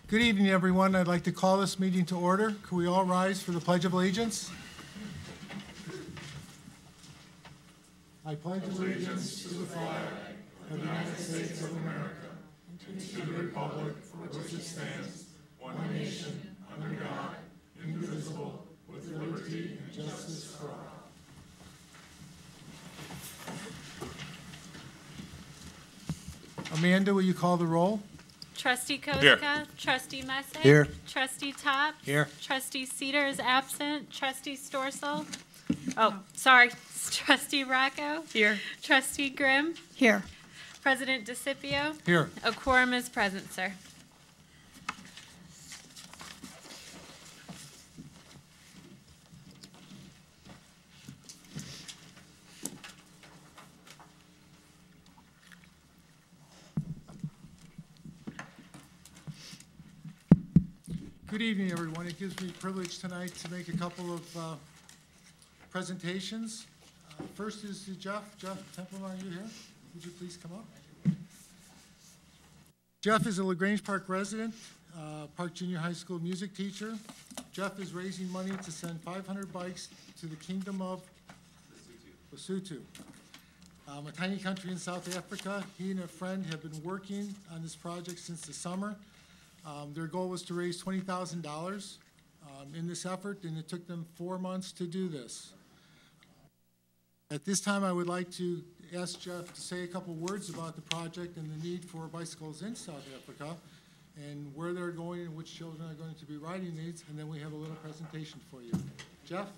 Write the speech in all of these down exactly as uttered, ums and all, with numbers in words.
Good evening, everyone. I'd like to call this meeting to order. Could we all rise for the Pledge of Allegiance? I pledge allegiance to the flag of the United States of America and to the republic for which it stands, one nation, under God, indivisible, with liberty and justice for all. Amanda, will you call the roll? Trustee Kozika. Here. Trustee Messick. Here. Trustee Top. Here. Trustee Cedar is absent. Trustee Storsel. Oh, sorry. Trustee Rocco. Here. Trustee Grimm. Here. President DeCipio. Here. A quorum is present, sir. Good evening, everyone. It gives me privilege tonight to make a couple of uh, presentations. Uh, first is to Jeff. Jeff Templeman, are you here? Would you please come up? Jeff is a LaGrange Park resident, uh, Park Junior High School music teacher. Jeff is raising money to send five hundred bikes to the Kingdom of Lesotho, um, a tiny country in South Africa. He and a friend have been working on this project since the summer. Um, their goal was to raise twenty thousand dollars um, in this effort, and it took them four months to do this. At this time, I would like to ask Jeff to say a couple words about the project and the need for bicycles in South Africa and where they're going and which children are going to be riding these, and then we have a little presentation for you. Jeff?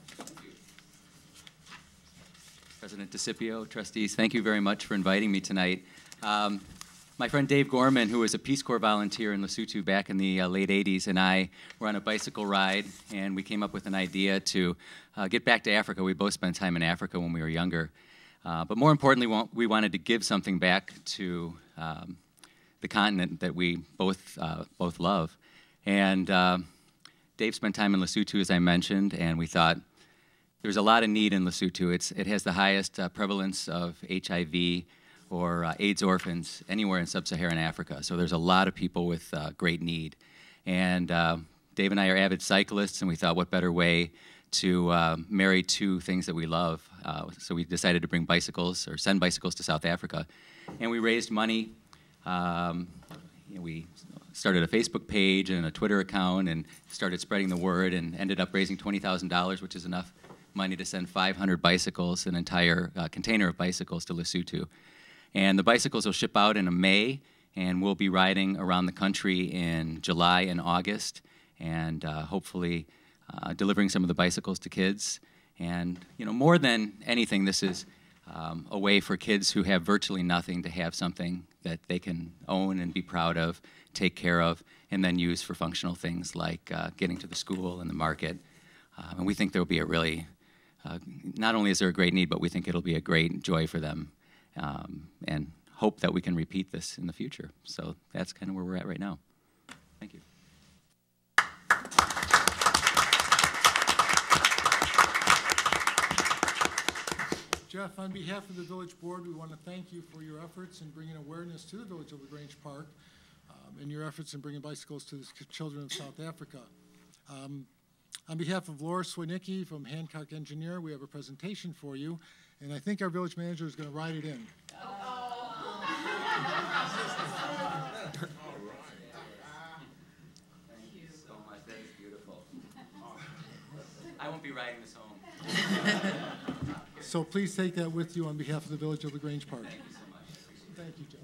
President DeCipio, trustees, thank you very much for inviting me tonight. Um, My friend Dave Gorman, who was a Peace Corps volunteer in Lesotho back in the uh, late eighties, and I were on a bicycle ride, and we came up with an idea to uh, get back to Africa. We both spent time in Africa when we were younger. Uh, but more importantly, we wanted to give something back to um, the continent that we both, uh, both love. And uh, Dave spent time in Lesotho, as I mentioned, and we thought there's a lot of need in Lesotho. It's, it has the highest uh, prevalence of H I V or uh, AIDS orphans anywhere in sub-Saharan Africa. So there's a lot of people with uh, great need. And uh, Dave and I are avid cyclists, and we thought what better way to uh, marry two things that we love. Uh, so we decided to bring bicycles, or send bicycles to South Africa. And we raised money. Um, you know, we started a Facebook page and a Twitter account and started spreading the word and ended up raising twenty thousand dollars, which is enough money to send five hundred bicycles, an entire uh, container of bicycles to Lesotho. And the bicycles will ship out in May, and we'll be riding around the country in July and August, and uh, hopefully uh, delivering some of the bicycles to kids. And you know, more than anything, this is um, a way for kids who have virtually nothing to have something that they can own and be proud of, take care of, and then use for functional things like uh, getting to the school and the market. Um, and we think there will be a really, uh, not only is there a great need, but we think it'll be a great joy for them. Um, and hope that we can repeat this in the future. So that's kind of where we're at right now. Thank you. Jeff, on behalf of the Village Board, we want to thank you for your efforts in bringing awareness to the Village of LaGrange Park um, and your efforts in bringing bicycles to the children of South Africa. Um, on behalf of Laura Swinicki from Hancock Engineer, we have a presentation for you. And I think our village manager is going to write it in. Oh. Thank you so much. That is beautiful. I won't be riding this home. So please take that with you on behalf of the Village of LaGrange Park. Thank you so much. Thank you, Jeff.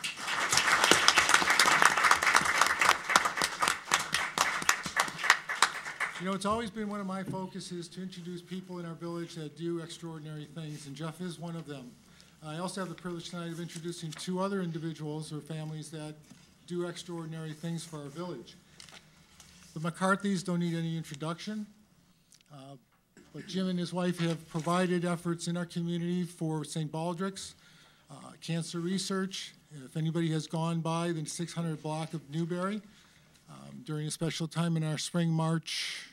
You know, it's always been one of my focuses to introduce people in our village that do extraordinary things, and Jeff is one of them. I also have the privilege tonight of introducing two other individuals or families that do extraordinary things for our village. The McCarthys don't need any introduction, uh, but Jim and his wife have provided efforts in our community for Saint Baldrick's, uh, cancer research. If anybody has gone by the six hundred block of Newberry, um, during a special time in our spring march,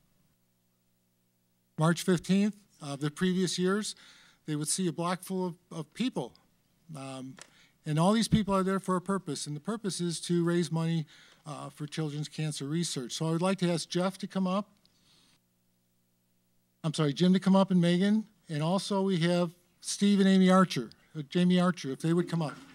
March fifteenth of the previous years, they would see a block full of, of people. Um, and all these people are there for a purpose, and the purpose is to raise money uh, for children's cancer research. So I would like to ask Jeff to come up. I'm sorry, Jim to come up and Megan. And also we have Steve and Amy Archer, uh, Jamie Archer, if they would come up.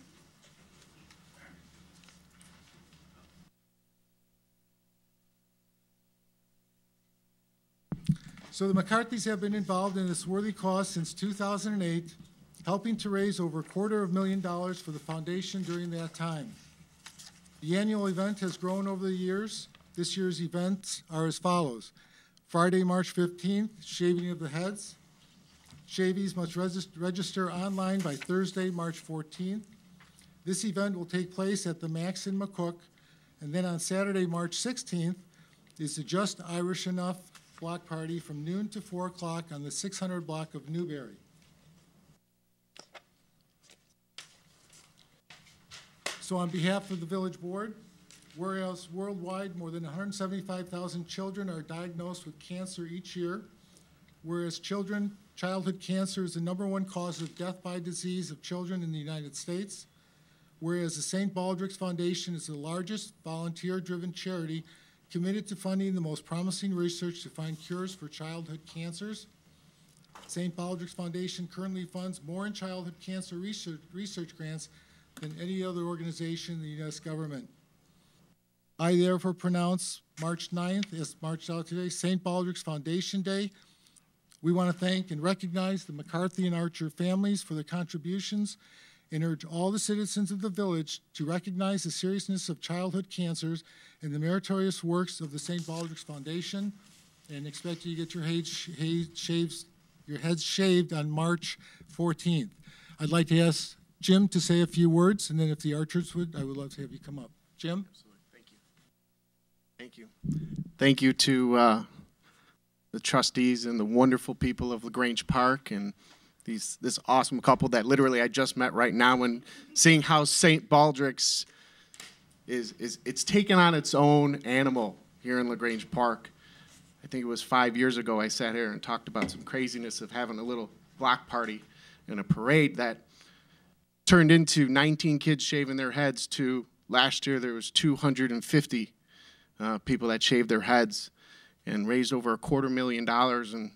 So the McCarthys have been involved in this worthy cause since two thousand eight, helping to raise over a quarter of a million dollars for the foundation during that time. The annual event has grown over the years. This year's events are as follows. Friday, March fifteenth, shaving of the heads. Shavies must register online by Thursday, March fourteenth. This event will take place at the Max in McCook. And then on Saturday, March sixteenth, is the Just Irish Enough block party from noon to four o'clock on the six hundred block of Newberry. So on behalf of the village board, whereas worldwide more than one hundred seventy-five thousand children are diagnosed with cancer each year, whereas children, childhood cancer is the number one cause of death by disease of children in the United States, whereas the Saint Baldrick's Foundation is the largest volunteer-driven charity committed to funding the most promising research to find cures for childhood cancers. Saint Baldrick's Foundation currently funds more in childhood cancer research, research grants than any other organization in the U S government. I therefore pronounce March ninth, as marched out today, Saint Baldrick's Foundation Day. We want to thank and recognize the McCarthy and Archer families for their contributions and urge all the citizens of the village to recognize the seriousness of childhood cancers and the meritorious works of the Saint Baldrick's Foundation, and expect you to get your heads, shaves, your heads shaved on March fourteenth. I'd like to ask Jim to say a few words, and then if the Archers would, I would love to have you come up. Jim? Absolutely. Thank you. Thank you. Thank you to uh, the trustees and the wonderful people of Grange Park and these this awesome couple that literally I just met right now, and seeing how Saint Baldrick's is is it's taken on its own animal here in LaGrange Park. I think it was five years ago I sat here and talked about some craziness of having a little block party and a parade that turned into nineteen kids shaving their heads to last year there was two hundred fifty uh, people that shaved their heads and raised over a quarter million dollars in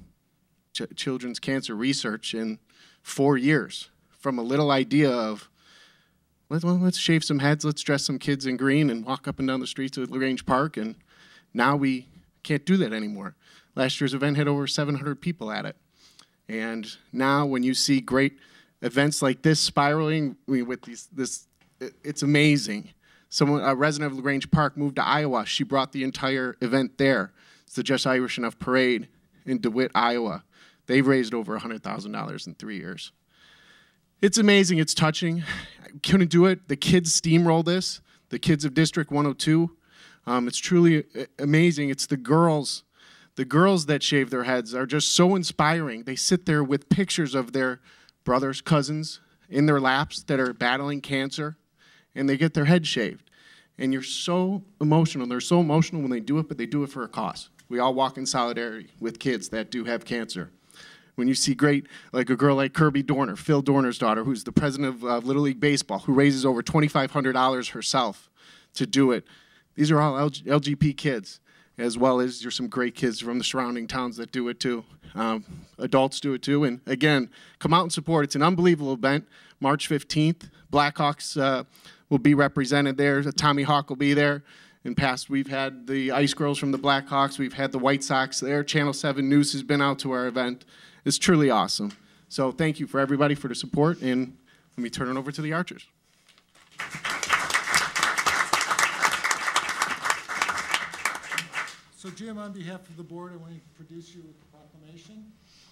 ch children's cancer research in four years from a little idea of let's, well, let's shave some heads, let's dress some kids in green and walk up and down the streets of LaGrange Park, and now we can't do that anymore. Last year's event had over seven hundred people at it, and now when you see great events like this spiraling with these, this, it, it's amazing. Someone, a resident of LaGrange Park moved to Iowa. She brought the entire event there. It's the Just Irish Enough Parade in DeWitt, Iowa. They've raised over one hundred thousand dollars in three years. It's amazing. It's touching. I couldn't do it. The kids steamroll this. The kids of District one oh two. Um, it's truly amazing. It's the girls. The girls that shave their heads are just so inspiring. They sit there with pictures of their brothers, cousins in their laps that are battling cancer, and they get their head shaved. And you're so emotional. They're so emotional when they do it, but they do it for a cause. We all walk in solidarity with kids that do have cancer. When you see great, like a girl like Kirby Dorner, Phil Dorner's daughter, who's the president of uh, Little League Baseball, who raises over twenty-five hundred dollars herself to do it. These are all L G P kids, as well as there's some great kids from the surrounding towns that do it too. Um, adults do it too. And again, come out and support. It's an unbelievable event. March fifteenth, Blackhawks uh, will be represented there. Tommy Hawk will be there. In past, we've had the Ice Girls from the Blackhawks. We've had the White Sox there. Channel seven News has been out to our event. It's truly awesome. So thank you for everybody for the support, and let me turn it over to the Archers. So Jim, on behalf of the board, I want to produce you with the proclamation.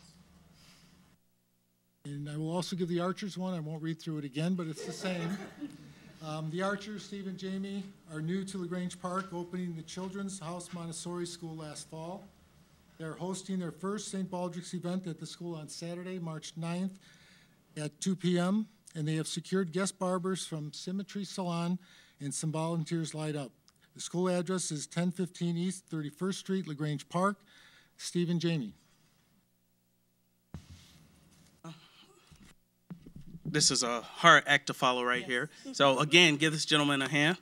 And I will also give the Archers one. I won't read through it again, but it's the same. Um, the Archers, Steve and Jamie, are new to LaGrange Park, opening the Children's House Montessori School last fall. They're hosting their first Saint Baldrick's event at the school on Saturday, March ninth at two p m, and they have secured guest barbers from Symmetry Salon and some volunteers lined up. The school address is ten fifteen East thirty-first Street, LaGrange Park. Steve and Jamie. this is a hard act to follow right yes. here. So again, give this gentleman a hand.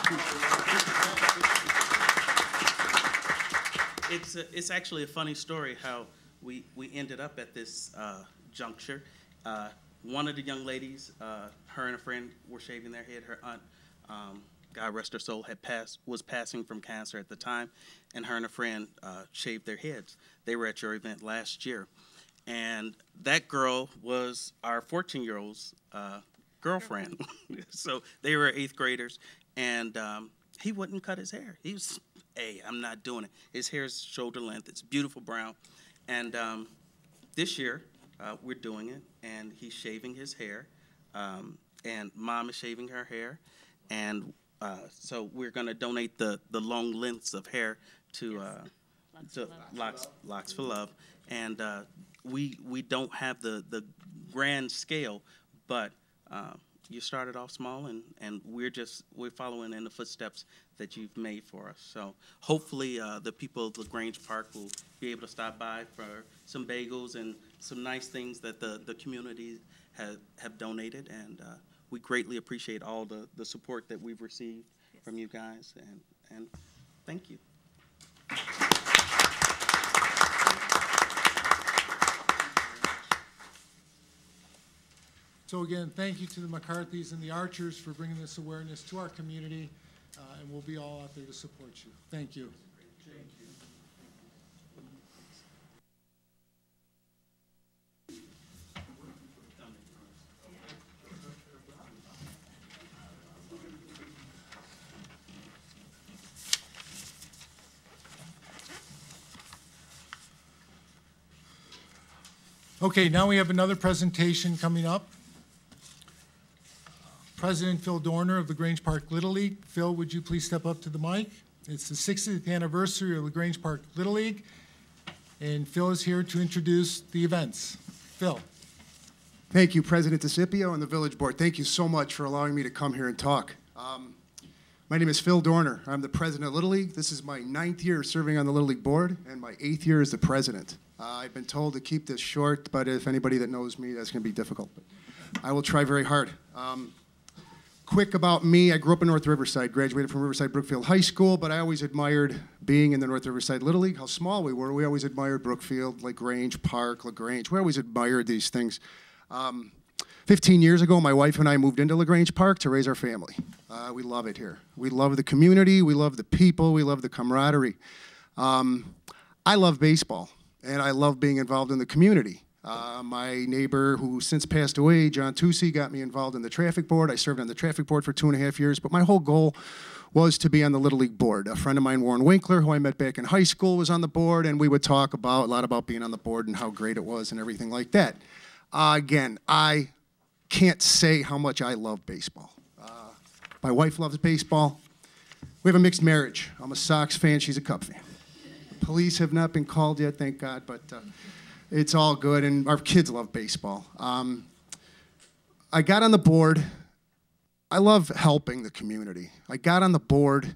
It's, a, it's actually a funny story how we, we ended up at this uh, juncture. Uh, one of the young ladies, uh, her and a friend were shaving their head. Her aunt, um, God rest her soul, had passed, was passing from cancer at the time, and her and a friend uh, shaved their heads. They were at your event last year. And that girl was our fourteen-year-old's uh, girlfriend. So they were eighth graders, and um, he wouldn't cut his hair. He was, hey, I'm not doing it. His hair is shoulder length. It's beautiful brown. And um, this year, uh, we're doing it, and he's shaving his hair, um, and Mom is shaving her hair. And uh, so we're going to donate the, the long lengths of hair to, uh, Locks to for Love. Locks, Locks for Love. And uh, we we don't have the, the grand scale, but uh, you started off small, and, and we're just we're following in the footsteps that you've made for us. So hopefully uh, the people of LaGrange Park will be able to stop by for some bagels and some nice things that the, the community have, have donated, and uh, we greatly appreciate all the, the support that we've received yes. from you guys, and, and thank you. So again, thank you to the McCarthys and the Archers for bringing this awareness to our community, uh, and we'll be all out there to support you. Thank you. Thank you. Okay, now we have another presentation coming up. President Phil Dorner of LaGrange Park Little League. Phil, would you please step up to the mic? It's the sixtieth anniversary of LaGrange Park Little League, and Phil is here to introduce the events. Phil. Thank you, President DeCipio and the Village Board. Thank you so much for allowing me to come here and talk. Um, my name is Phil Dorner. I'm the president of Little League. This is my ninth year serving on the Little League Board, and my eighth year as the president. Uh, I've been told to keep this short, but if anybody that knows me, that's going to be difficult. But I will try very hard. Um, Quick about me, I grew up in North Riverside, graduated from Riverside Brookfield High School, but I always admired being in the North Riverside Little League, how small we were. We always admired Brookfield, like Grange, Park, LaGrange. We always admired these things. Um, fifteen years ago, my wife and I moved into LaGrange Park to raise our family. Uh, we love it here. We love the community, we love the people, we love the camaraderie. Um, I love baseball, and I love being involved in the community. Uh, my neighbor, who since passed away, John Tucci, got me involved in the traffic board. I served on the traffic board for two and a half years, but my whole goal was to be on the Little League board. A friend of mine, Warren Winkler, who I met back in high school, was on the board, and we would talk about a lot about being on the board and how great it was and everything like that. Uh, again, I can't say how much I love baseball. Uh, my wife loves baseball. We have a mixed marriage. I'm a Sox fan. She's a Cub fan. The police have not been called yet, thank God, but uh, it's all good, and our kids love baseball. Um, I got on the board. I love helping the community. I got on the board,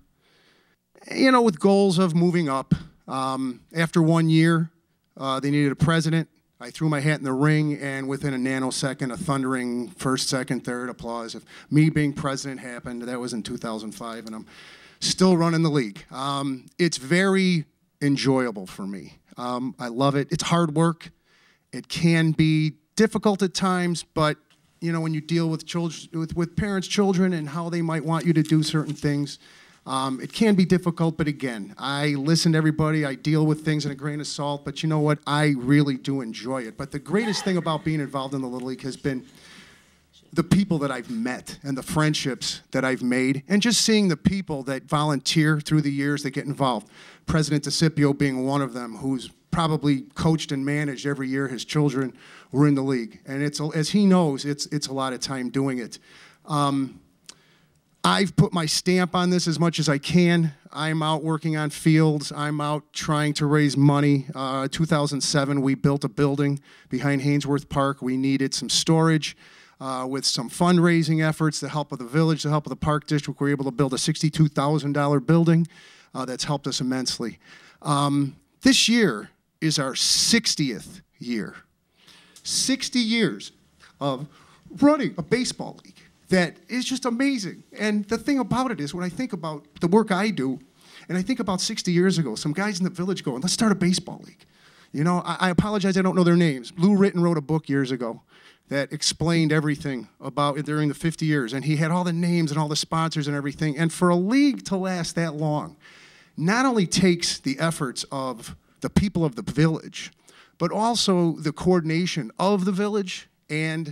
you know, with goals of moving up. Um, after one year, uh, they needed a president. I threw my hat in the ring, and within a nanosecond, a thundering first, second, third applause of me being president happened. That was in two thousand five, and I'm still running the league. Um, it's very enjoyable for me. Um, I love it. It's hard work. It can be difficult at times, but you know, when you deal with children, with, with parents, children, and how they might want you to do certain things, um, it can be difficult. But again, I listen to everybody. I deal with things in a grain of salt. But you know what? I really do enjoy it. But the greatest thing about being involved in the Little League has been the people that I've met and the friendships that I've made, and just seeing the people that volunteer through the years that get involved. President DeCipio being one of them, who's probably coached and managed every year his children were in the league. And it's, as he knows, it's, it's a lot of time doing it. Um, I've put my stamp on this as much as I can. I'm out working on fields. I'm out trying to raise money. Uh, two thousand seven, we built a building behind Haynesworth Park. We needed some storage. Uh, with some fundraising efforts, the help of the village, the help of the Park District, we were able to build a sixty-two thousand dollar building uh, that's helped us immensely. Um, this year is our sixtieth year. sixty years of running a baseball league that is just amazing. And the thing about it is, when I think about the work I do, and I think about sixty years ago, some guys in the village going, let's start a baseball league. You know, I, I apologize, I don't know their names. Lou Ritten wrote a book years ago that explained everything about it during the fifty years. And he had all the names and all the sponsors and everything. And for a league to last that long, not only takes the efforts of the people of the village, but also the coordination of the village and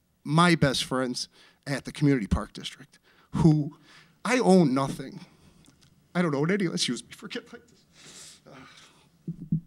my best friends at the Community Park District, who I own nothing. I don't own any, let's use me, forget like this. Uh,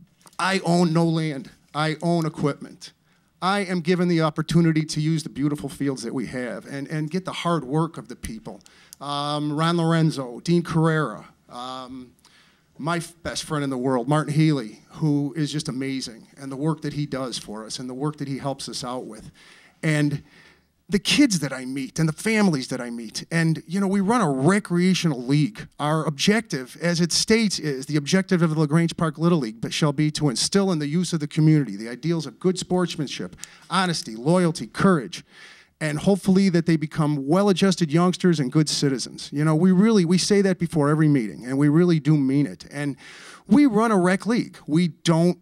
I own no land. I own equipment. I am given the opportunity to use the beautiful fields that we have and, and get the hard work of the people. Um, Ron Lorenzo, Dean Carrera, um, my f- best friend in the world, Martin Healy, who is just amazing, and the work that he does for us and the work that he helps us out with. And the kids that I meet and the families that I meet. And, you know, we run a recreational league. Our objective, as it states, is the objective of the LaGrange Park Little League but shall be to instill in the youth of the community the ideals of good sportsmanship, honesty, loyalty, courage, and hopefully that they become well-adjusted youngsters and good citizens. You know, we really, we say that before every meeting, and we really do mean it. And we run a rec league. We don't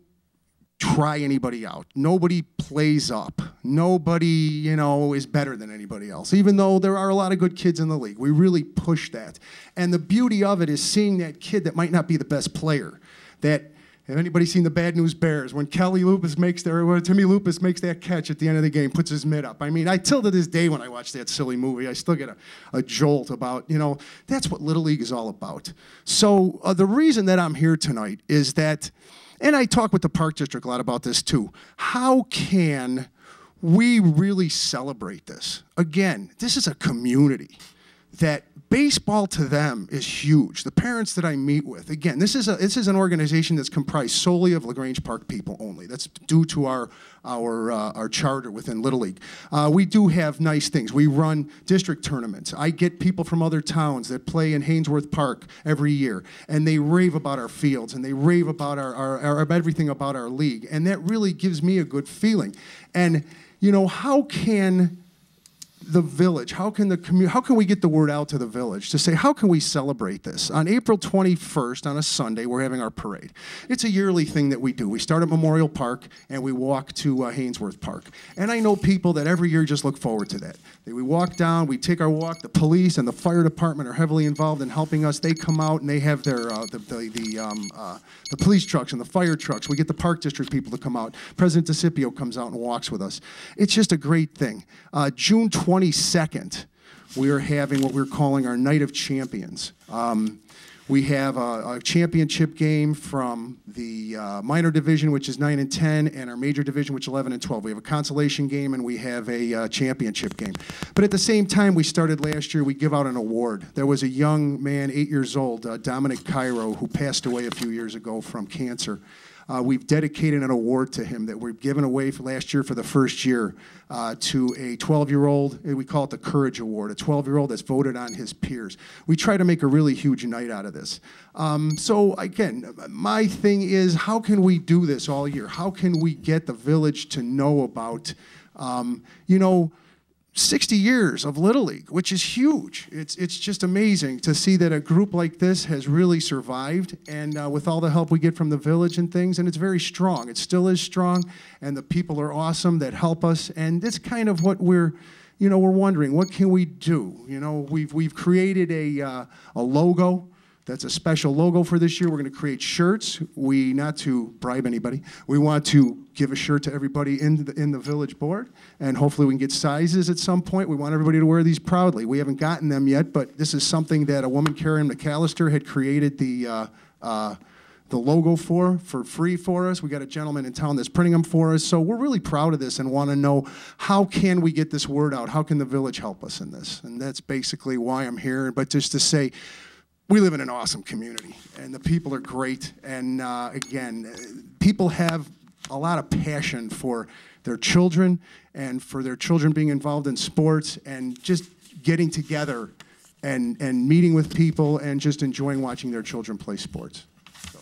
try anybody out. Nobody plays up. Nobody, you know, is better than anybody else, even though there are a lot of good kids in the league. We really push that. And the beauty of it is seeing that kid that might not be the best player, that, have anybody seen the Bad News Bears? When Kelly Lupus makes their, when Timmy Lupus makes that catch at the end of the game, puts his mitt up. I mean, I till to this day when I watch that silly movie, I still get a, a jolt about, you know, that's what Little League is all about. So uh, the reason that I'm here tonight is that, and I talk with the Park District a lot about this too, how can we really celebrate this? Again, this is a community that baseball to them is huge. The parents that I meet with, again, this is a this is an organization that's comprised solely of LaGrange Park people only. That's due to our our uh, our charter within Little League. Uh, we do have nice things. We run district tournaments. I get people from other towns that play in Haynesworth Park every year, and they rave about our fields and they rave about our, our, our everything about our league, and that really gives me a good feeling. And you know, how can the village, how can the commu- how can we get the word out to the village to say, how can we celebrate this? On April twenty-first, on a Sunday, we're having our parade. It's a yearly thing that we do. We start at Memorial Park and we walk to uh, Haynesworth Park. And I know people that every year just look forward to that. They, we walk down, we take our walk. The police and the fire department are heavily involved in helping us. They come out and they have their uh, the the the, um, uh, the police trucks and the fire trucks. We get the Park District people to come out. President DeCipio comes out and walks with us. It's just a great thing. Uh, June twenty-second, we are having what we're calling our Night of Champions. Um, we have a, a championship game from the uh, minor division, which is nine and ten, and our major division, which is eleven and twelve. We have a consolation game, and we have a uh, championship game. But at the same time, we started last year, we give out an award. There was a young man, eight years old, uh, Dominic Cairo, who passed away a few years ago from cancer. Uh, we've dedicated an award to him that we've given away for last year for the first year uh, to a twelve-year-old. We call it the Courage Award, a twelve-year-old that's voted on his peers. We try to make a really huge night out of this. Um, so again, my thing is, how can we do this all year? How can we get the village to know about, um, you know, sixty years of Little League, which is huge. It's it's just amazing to see that a group like this has really survived, and uh, with all the help we get from the village and things, and it's very strong. It still is strong, and the people are awesome that help us, and that's kind of what we're, you know, we're wondering, what can we do? You know, we've we've created a uh, a logo. That's a special logo for this year. We're going to create shirts. We, not to bribe anybody, we want to give a shirt to everybody in the, in the village board, and hopefully we can get sizes at some point. We want everybody to wear these proudly. We haven't gotten them yet, but this is something that a woman, Karen McAllister, had created the uh, uh, the logo for, for free for us. We got a gentleman in town that's printing them for us. So we're really proud of this and want to know, how can we get this word out? How can the village help us in this? And that's basically why I'm here. But just to say, we live in an awesome community, and the people are great. And uh, again, people have a lot of passion for their children and for their children being involved in sports and just getting together and, and meeting with people and just enjoying watching their children play sports. So,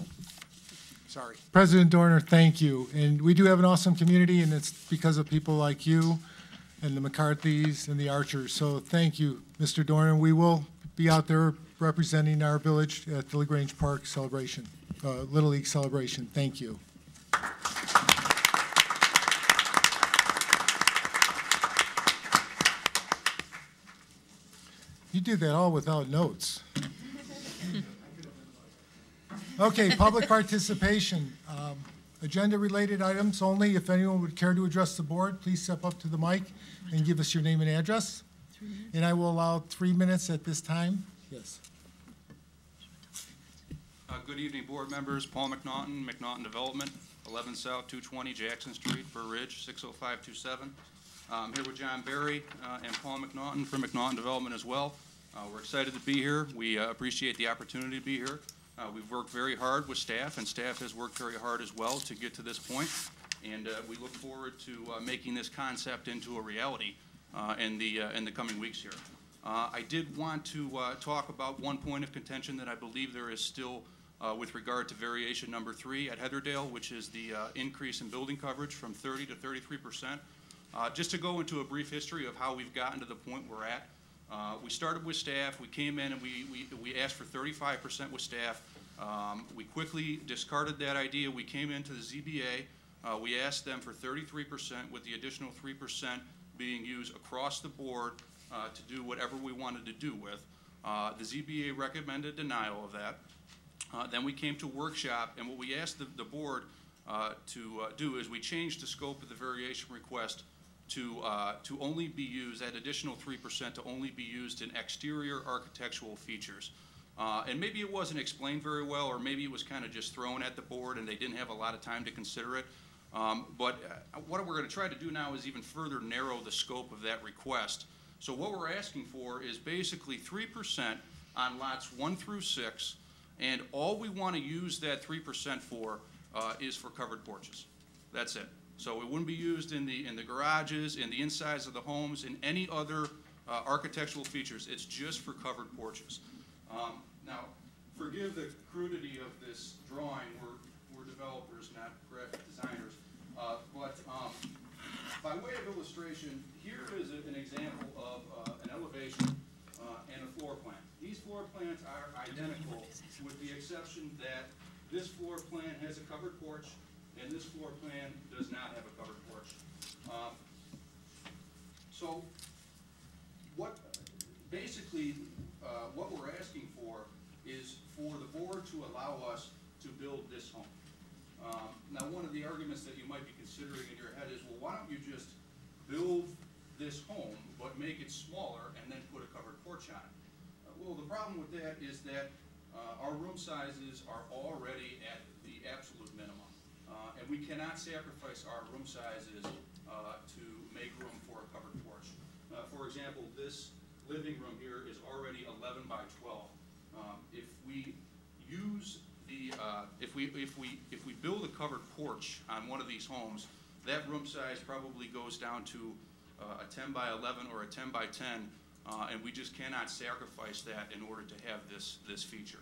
sorry. President Dorner, thank you. And we do have an awesome community, and it's because of people like you and the McCarthys and the Archers. So thank you, Mister Dornan. We will be out there representing our village at the LaGrange Park celebration, uh, Little League celebration. Thank you. You did that all without notes. Okay, public participation. Um, Agenda-related items only. If anyone would care to address the board, please step up to the mic and give us your name and address. And I will allow three minutes at this time. Yes. Uh, good evening, board members. Paul McNaughton, McNaughton Development, eleven South two twenty Jackson Street, Burr Ridge, six oh five two seven. Uh, I'm here with John Barry uh, and Paul McNaughton from McNaughton Development as well. Uh, we're excited to be here. We uh, appreciate the opportunity to be here. Uh, we've worked very hard with staff, and staff has worked very hard as well to get to this point. And uh, we look forward to uh, making this concept into a reality uh, in the uh, in the coming weeks here. Uh, I did want to uh, talk about one point of contention that I believe there is still uh, with regard to variation number three at Heatherdale, which is the uh, increase in building coverage from thirty to thirty-three percent. Uh, just to go into a brief history of how we've gotten to the point we're at. Uh, we started with staff. We came in and we, we, we asked for thirty-five percent with staff. Um, we quickly discarded that idea. We came into the Z B A. Uh, we asked them for thirty-three percent with the additional three percent being used across the board uh, to do whatever we wanted to do with. Uh, the Z B A recommended denial of that. Uh, then we came to workshop, and what we asked the, the board uh, to uh, do is we changed the scope of the variation request to, uh, to only be used, that additional three percent to only be used in exterior architectural features. Uh, and maybe it wasn't explained very well, or maybe it was kind of just thrown at the board and they didn't have a lot of time to consider it. Um, but uh, what we're going to try to do now is even further narrow the scope of that request. So what we're asking for is basically three percent on lots one through six, and all we want to use that three percent for uh, is for covered porches. That's it. So it wouldn't be used in the in the garages, in the insides of the homes, in any other uh, architectural features. It's just for covered porches. Um, now, forgive the crudity of this drawing. We're we're developers, not graphic designers. Uh, but um, by way of illustration, here is a, an example of uh, an elevation uh, and a floor plan. These floor plans are identical, with the exception that this floor plan has a covered porch, and this floor plan does not have a covered porch. Um, so, what basically uh, what we're asking for is for the board to allow us to build this home. Um, now, one of the arguments that you might be considering in your head is, well, why don't you just build this home, but make it smaller and then put a covered porch on it? Uh, well, the problem with that is that uh, our room sizes are already at the absolute minimum. Uh, and we cannot sacrifice our room sizes uh, to make room for a covered porch. Uh, for example, this living room here is already eleven by twelve. Um, if we use the, uh, if we if we if we build a covered porch on one of these homes, that room size probably goes down to uh, a ten by eleven or a ten by ten, uh, and we just cannot sacrifice that in order to have this this feature.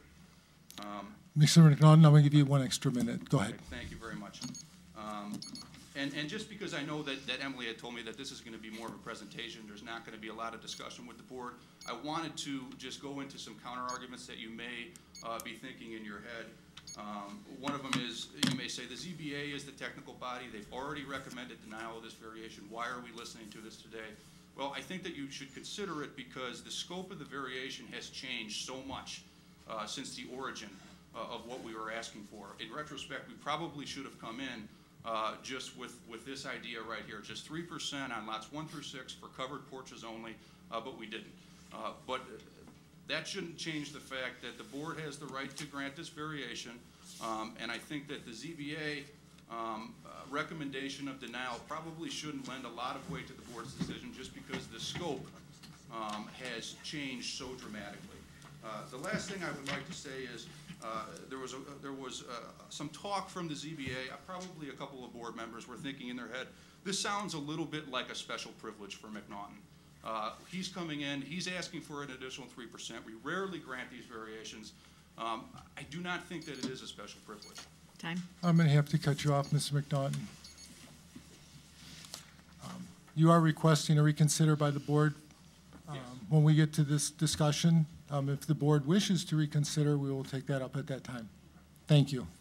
Um, Mister McNaughton, I'm going to give you one extra minute. Go ahead. Thank you very much. Um, and, and just because I know that, that Emily had told me that this is going to be more of a presentation, there's not going to be a lot of discussion with the board, I wanted to just go into some counter arguments that you may uh, be thinking in your head. Um, one of them is, you may say, the Z B A is the technical body. They've already recommended denial of this variation. Why are we listening to this today? Well, I think that you should consider it because the scope of the variation has changed so much uh, since the origin uh, of what we were asking for. In retrospect, we probably should have come in uh, just with, with this idea right here, just three percent on lots one through six for covered porches only, uh, but we didn't. Uh, but that shouldn't change the fact that the board has the right to grant this variation, um, and I think that the Z B A um, uh, recommendation of denial probably shouldn't lend a lot of weight to the board's decision just because the scope um, has changed so dramatically. Uh, the last thing I would like to say is uh, there was, a, there was uh, some talk from the Z B A, uh, probably a couple of board members were thinking in their head, this sounds a little bit like a special privilege for McNaughton. Uh, he's coming in, he's asking for an additional three percent. We rarely grant these variations. Um, I do not think that it is a special privilege. Time. I'm going to have to cut you off, Mister McNaughton. Um, you are requesting a reconsider by the board. Um, When we get to this discussion, um, if the board wishes to reconsider, we will take that up at that time. Thank you.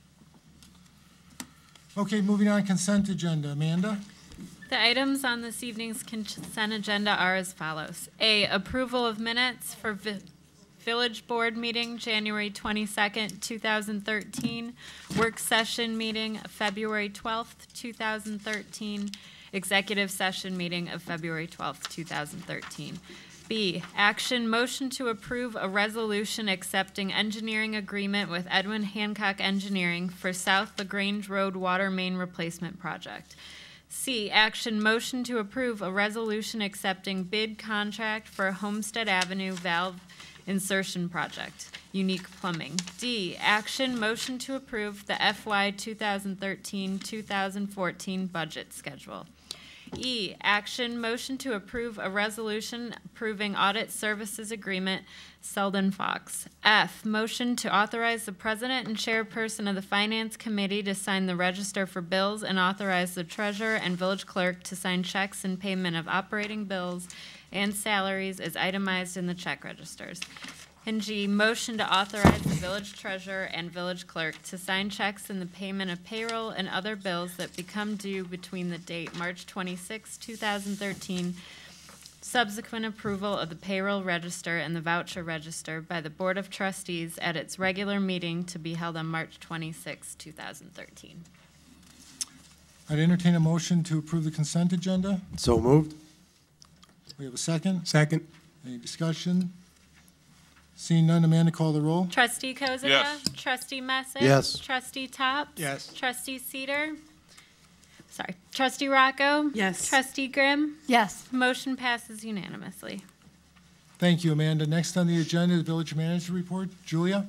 Okay, moving on, consent agenda. Amanda? The items on this evening's consent agenda are as follows. A, approval of minutes for vi- Village Board meeting, January twenty-second, two thousand thirteen, work session meeting, February twelfth, two thousand thirteen, executive session meeting of February twelfth, two thousand thirteen. B, action motion to approve a resolution accepting engineering agreement with Edwin Hancock Engineering for South LaGrange Road Water Main Replacement Project. C, action motion to approve a resolution accepting bid contract for Homestead Avenue Valve Insertion Project, Unique Plumbing. D, action motion to approve the F Y twenty thirteen to twenty fourteen budget schedule. E, action motion to approve a resolution approving audit services agreement, Selden Fox. F, motion to authorize the president and chairperson of the finance committee to sign the register for bills and authorize the treasurer and village clerk to sign checks in payment of operating bills and salaries as itemized in the check registers. And G, motion to authorize the village treasurer and village clerk to sign checks in the payment of payroll and other bills that become due between the date March twenty-sixth, two thousand thirteen, subsequent approval of the payroll register and the voucher register by the Board of Trustees at its regular meeting to be held on March twenty-sixth, two thousand thirteen. I'd entertain a motion to approve the consent agenda. So moved. We have a second. Second. Any discussion? Seeing none, Amanda, call the roll. Trustee Kozaka? Yes. Trustee Messick? Yes. Trustee Tops? Yes. Trustee Cedar? Sorry. Trustee Rocco? Yes. Trustee Grimm? Yes. Motion passes unanimously. Thank you, Amanda. Next on the agenda, the village manager report. Julia?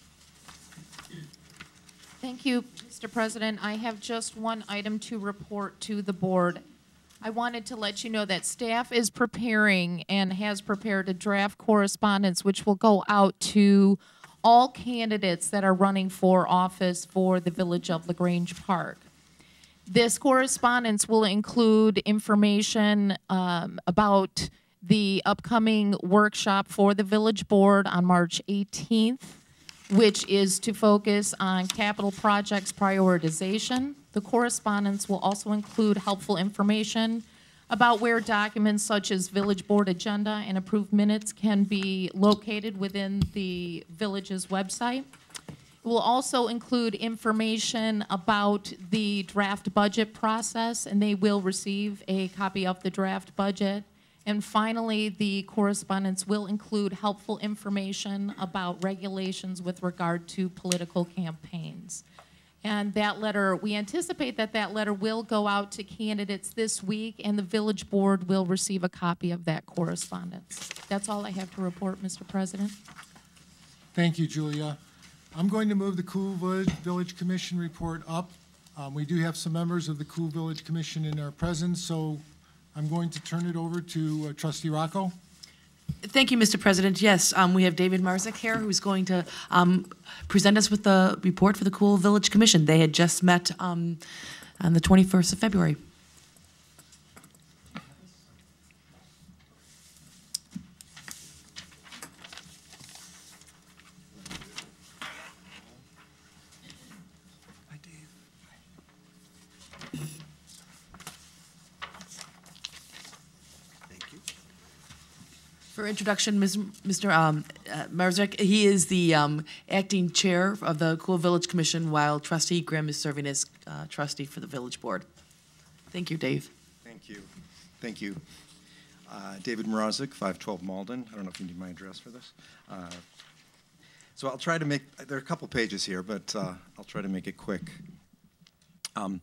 Thank you, Mister President. I have just one item to report to the board. I wanted to let you know that staff is preparing and has prepared a draft correspondence which will go out to all candidates that are running for office for the Village of LaGrange Park. This correspondence will include information um, about the upcoming workshop for the Village Board on March eighteenth, which is to focus on capital projects prioritization. The correspondence will also include helpful information about where documents such as Village Board agenda and approved minutes can be located within the village's website. It will also include information about the draft budget process, and they will receive a copy of the draft budget. And finally, the correspondence will include helpful information about regulations with regard to political campaigns. And that letter, we anticipate that that letter will go out to candidates this week, and the Village Board will receive a copy of that correspondence. That's all I have to report, Mister President. Thank you, Julia. I'm going to move the Cool Village, Village Commission report up. Um, we do have some members of the Cool Village Commission in our presence, so I'm going to turn it over to uh, Trustee Rocco. Thank you, Mister President. Yes, um, we have David Marzik here, who's going to um, present us with the report for the Cool Village Commission. They had just met um, on the twenty-first of February. For introduction, Mister Um, uh, Marzik, he is the um, acting chair of the Cool Village Commission, while Trustee Grimm is serving as uh, trustee for the Village Board. Thank you, Dave. Thank you. Thank you. Uh, David Mrazek, five twelve Malden. I don't know if you need my address for this. Uh, so I'll try to make, there are a couple pages here, but uh, I'll try to make it quick. Um,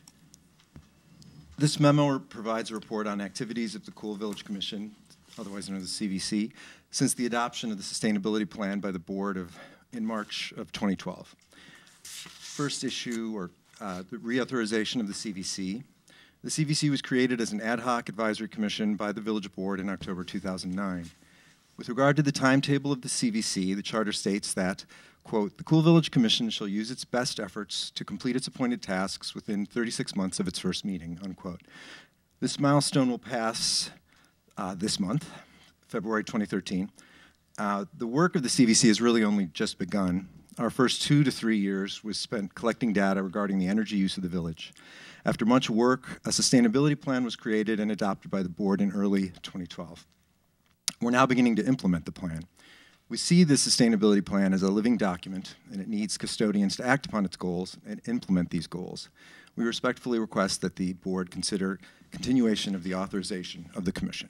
this memo provides a report on activities of the Cool Village Commission, otherwise known as the C V C, since the adoption of the sustainability plan by the board of in March of twenty twelve. First issue, or uh, the reauthorization of the C V C. The C V C was created as an ad hoc advisory commission by the village board in October two thousand nine. With regard to the timetable of the C V C, the charter states that, quote, the Cool Village Commission shall use its best efforts to complete its appointed tasks within thirty-six months of its first meeting, unquote. This milestone will pass uh, this month, February twenty thirteen. Uh, the work of the C V C has really only just begun. Our first two to three years was spent collecting data regarding the energy use of the village. After much work, a sustainability plan was created and adopted by the board in early twenty twelve. We're now beginning to implement the plan. We see the sustainability plan as a living document, and it needs custodians to act upon its goals and implement these goals. We respectfully request that the board consider continuation of the authorization of the commission.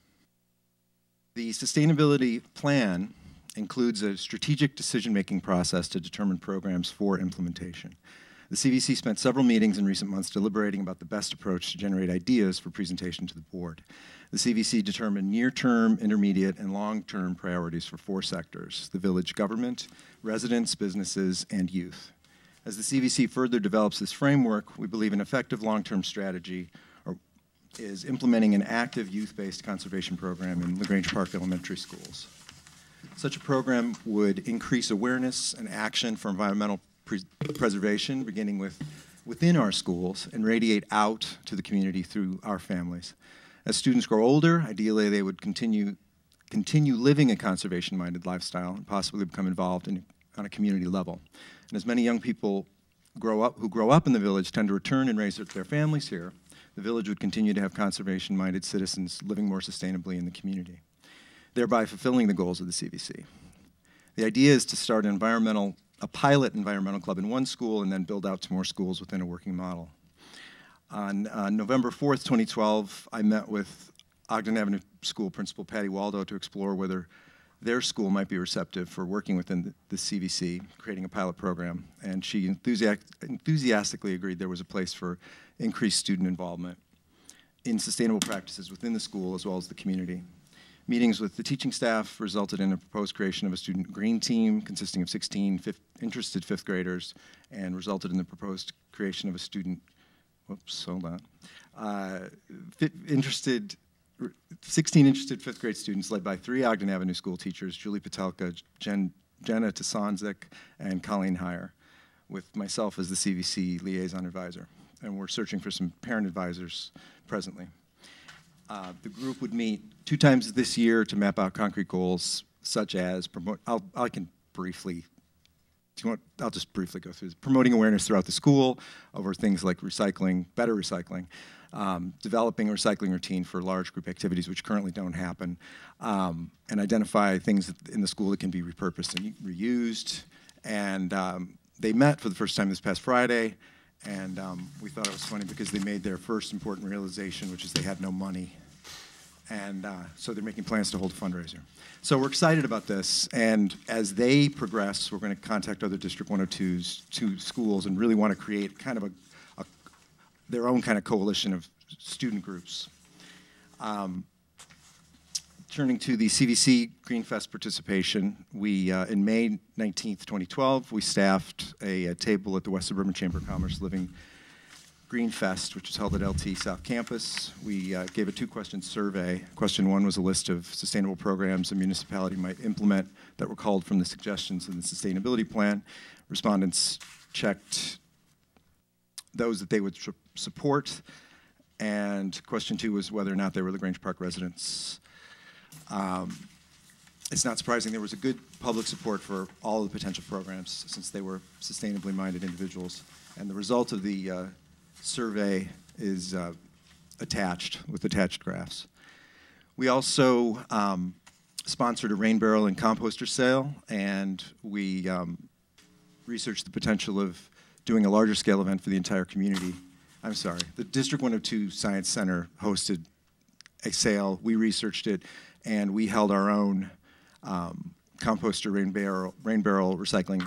The sustainability plan includes a strategic decision-making process to determine programs for implementation. The C V C spent several meetings in recent months deliberating about the best approach to generate ideas for presentation to the board. The C V C determined near-term, intermediate, and long-term priorities for four sectors: the village government, residents, businesses, and youth. As the C V C further develops this framework, we believe an effective long-term strategy or, is implementing an active youth-based conservation program in LaGrange Park Elementary Schools. Such a program would increase awareness and action for environmental pre preservation, beginning with within our schools, and radiate out to the community through our families. As students grow older, ideally they would continue, continue living a conservation-minded lifestyle and possibly become involved in, on a community level. And as many young people grow up, who grow up in the village tend to return and raise their families here, the village would continue to have conservation-minded citizens living more sustainably in the community, thereby fulfilling the goals of the C V C. The idea is to start an environmental, a pilot environmental club in one school and then build out to more schools within a working model. On uh, November fourth, twenty twelve, I met with Ogden Avenue School Principal Patty Waldo to explore whether their school might be receptive for working within the, the C V C, creating a pilot program. And she enthusiastic, enthusiastically agreed there was a place for increased student involvement in sustainable practices within the school as well as the community. Meetings with the teaching staff resulted in a proposed creation of a student green team consisting of sixteen fifth, interested fifth graders, and resulted in the proposed creation of a student, whoops, hold on, uh, interested, sixteen interested fifth grade students led by three Ogden Avenue school teachers, Julie Patelka, Jen, Jenna Tasonzik, and Colleen Heyer, with myself as the C V C liaison advisor. And we're searching for some parent advisors presently. Uh, the group would meet two times this year to map out concrete goals, such as promote. I'll, I can briefly. Do you want? I'll just briefly go through this. Promoting awareness throughout the school over things like recycling, better recycling, um, developing a recycling routine for large group activities which currently don't happen, um, and identify things in the school that can be repurposed and reused. And um, they met for the first time this past Friday. And um, we thought it was funny because they made their first important realization, which is they had no money. And uh, so they're making plans to hold a fundraiser. So we're excited about this. And as they progress, we're going to contact other District one oh two's two schools and really want to create kind of a, a their own kind of coalition of student groups. Um, turning to the C V C Greenfest participation, we, uh, in May nineteenth, twenty twelve, we staffed a, a table at the West Suburban Chamber of Commerce Living Greenfest, which was held at L T South Campus. We uh, gave a two-question survey. Question one was a list of sustainable programs a municipality might implement that were called from the suggestions in the sustainability plan. Respondents checked those that they would support. And question two was whether or not they were LaGrange Park residents. Um, it's not surprising there was a good public support for all of the potential programs since they were sustainably minded individuals. And the result of the uh, survey is uh, attached with attached graphs. We also um, sponsored a rain barrel and composter sale, and we um, researched the potential of doing a larger scale event for the entire community. I'm sorry, the District one oh two Science Center hosted a sale. We researched it, and we held our own um, composter rain barrel, rain barrel recycling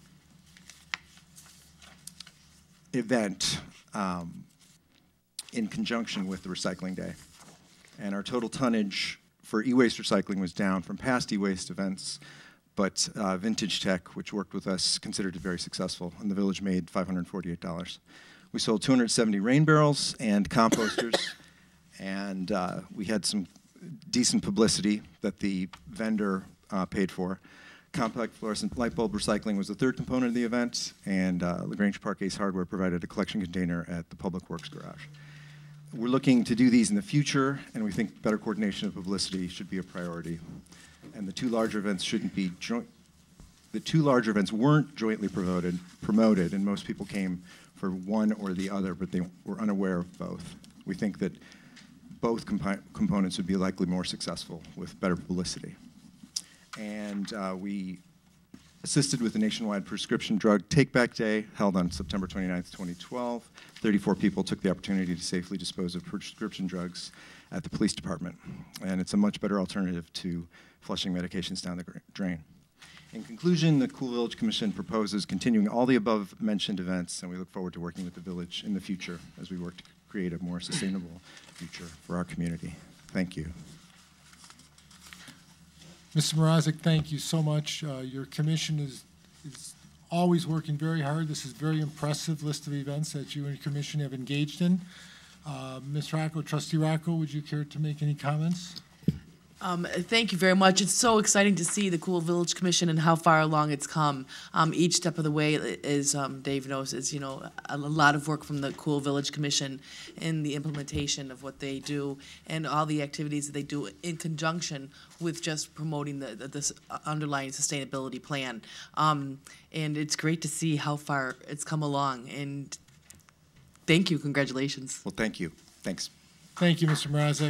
event um, in conjunction with the recycling day. And our total tonnage for e-waste recycling was down from past e-waste events, but uh, Vintage Tech, which worked with us, considered it very successful, and the village made five hundred forty-eight dollars. We sold two hundred seventy rain barrels and composters, and uh, we had some decent publicity that the vendor uh, paid for. Compact fluorescent light bulb recycling was the third component of the event, and uh, LaGrange Park Ace Hardware provided a collection container at the Public Works Garage. we're looking to do these in the future, and we think better coordination of publicity should be a priority. And the two larger events shouldn't be joint. The two larger events weren't jointly promoted, promoted, and most people came for one or the other, but they were unaware of both. We think that both compi- components would be likely more successful with better publicity. And uh, we assisted with the nationwide prescription drug take-back day held on September twenty-ninth, twenty twelve. thirty-four people took the opportunity to safely dispose of prescription drugs at the police department. And it's a much better alternative to flushing medications down the drain. In conclusion, the Cool Village Commission proposes continuing all the above-mentioned events, and we look forward to working with the village in the future as we work to create a more sustainable future for our community. Thank you. Mister Mrazek, thank you so much. Uh, your commission is, is always working very hard. This is a very impressive list of events that you and your commission have engaged in. Uh, Miz Rocco, Trustee Rocco, would you care to make any comments? Um, thank you very much. It's so exciting to see the Cool Village Commission and how far along it's come. Um, each step of the way, as um, Dave knows, is you know a, a lot of work from the Cool Village Commission in the implementation of what they do and all the activities that they do in conjunction with just promoting the, the this underlying sustainability plan. Um, and it's great to see how far it's come along. And thank you. Congratulations. Well, thank you. Thanks. Thank you, Mister Mrazek.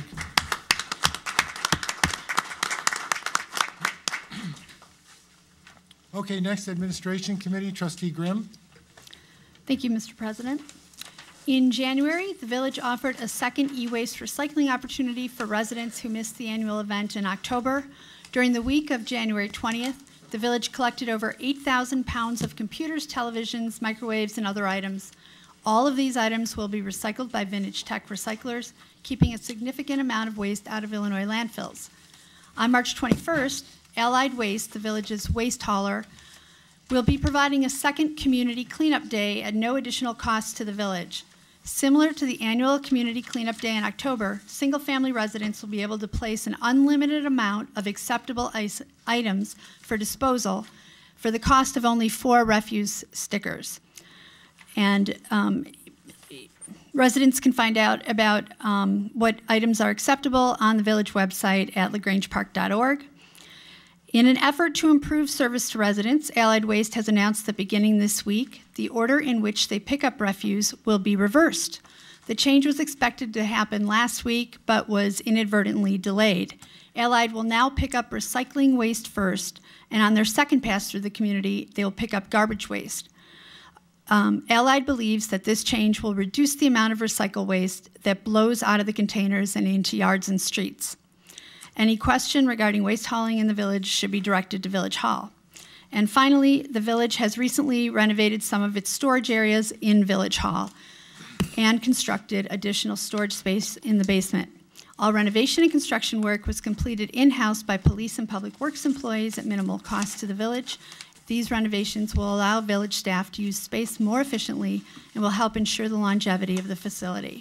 Okay, next, Administration Committee, Trustee Grimm. Thank you, Mister President. In January, the village offered a second e-waste recycling opportunity for residents who missed the annual event in October. During the week of January twentieth, the village collected over eight thousand pounds of computers, televisions, microwaves, and other items. All of these items will be recycled by Vintage Tech recyclers, keeping a significant amount of waste out of Illinois landfills. On March twenty-first, Allied Waste, the village's waste hauler, will be providing a second community cleanup day at no additional cost to the village. Similar to the annual community cleanup day in October, single-family residents will be able to place an unlimited amount of acceptable ice items for disposal for the cost of only four refuse stickers. And um, residents can find out about um, what items are acceptable on the village website at lagrange park dot org. In an effort to improve service to residents, Allied Waste has announced that beginning this week, the order in which they pick up refuse will be reversed. The change was expected to happen last week, but was inadvertently delayed. Allied will now pick up recycling waste first, and on their second pass through the community, they will pick up garbage waste. Um, Allied believes that this change will reduce the amount of recycle waste that blows out of the containers and into yards and streets. Any question regarding waste hauling in the village should be directed to Village Hall. And finally, the village has recently renovated some of its storage areas in Village Hall and constructed additional storage space in the basement. All renovation and construction work was completed in-house by police and public works employees at minimal cost to the village. These renovations will allow village staff to use space more efficiently and will help ensure the longevity of the facility.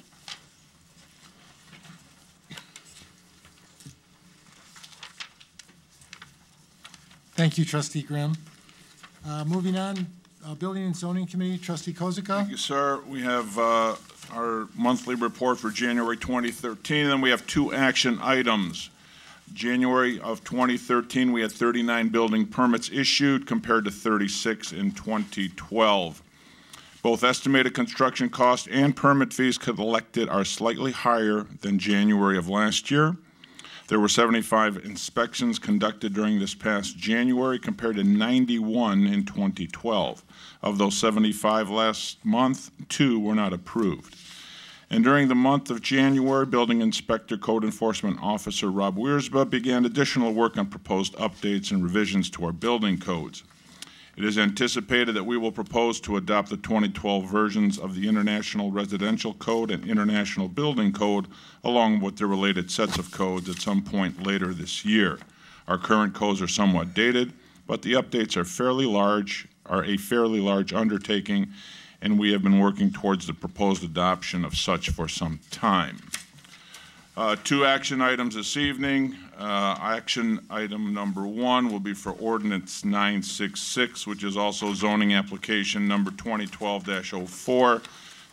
Thank you, Trustee Grimm. Uh, moving on, uh, Building and Zoning Committee, Trustee Kozika. Thank you, sir. We have uh, our monthly report for January twenty thirteen, and then we have two action items. January of twenty thirteen, we had thirty-nine building permits issued compared to thirty-six in twenty twelve. Both estimated construction costs and permit fees collected are slightly higher than January of last year. There were seventy-five inspections conducted during this past January compared to ninety-one in twenty twelve. Of those seventy-five last month, two were not approved. And during the month of January, Building Inspector Code Enforcement Officer Rob Wiersba began additional work on proposed updates and revisions to our building codes. It is anticipated that we will propose to adopt the twenty twelve versions of the International Residential Code and International Building Code, along with the related sets of codes at some point later this year. Our current codes are somewhat dated, but the updates are fairly large, are a fairly large undertaking, and we have been working towards the proposed adoption of such for some time. Uh, two action items this evening. Uh, action item number one will be for Ordinance nine six six, which is also zoning application number twenty twelve dash oh four.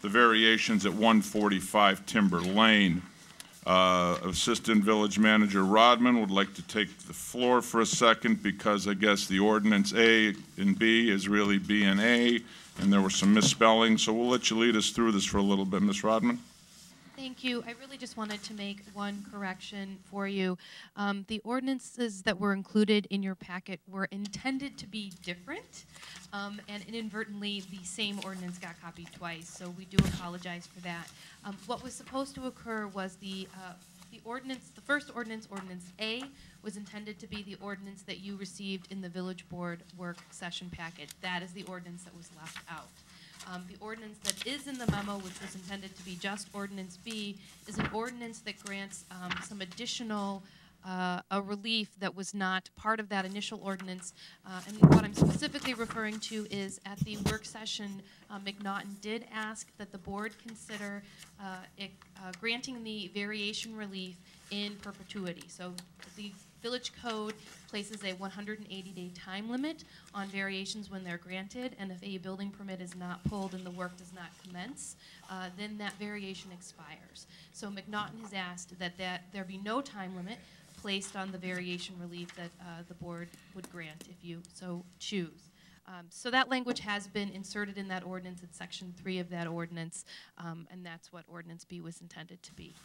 the variations at one forty-five Timber Lane. Uh, Assistant Village Manager Rodman would like to take the floor for a second because I guess the ordinance A and B is really B and A, and there were some misspellings. So we'll let you lead us through this for a little bit, Miz Rodman. Thank you. I really just wanted to make one correction for you. Um, the ordinances that were included in your packet were intended to be different, um, and inadvertently the same ordinance got copied twice, so we do apologize for that. Um, what was supposed to occur was the, uh, the ordinance, the first ordinance, Ordinance A, was intended to be the ordinance that you received in the Village Board work session packet. That is the ordinance that was left out. Um, the ordinance that is in the memo, which was intended to be just Ordinance B, is an ordinance that grants um, some additional uh, a relief that was not part of that initial ordinance. Uh, and what I'm specifically referring to is at the work session, uh, McNaughton did ask that the board consider uh, it, uh, granting the variation relief in perpetuity. So the Village Code places a one hundred eighty day time limit on variations when they're granted, and if a building permit is not pulled and the work does not commence, uh, then that variation expires. So McNaughton has asked that, that there be no time limit placed on the variation relief that uh, the board would grant if you so choose. Um, so that language has been inserted in that ordinance. It's section three of that ordinance, um, and that's what Ordinance B was intended to be.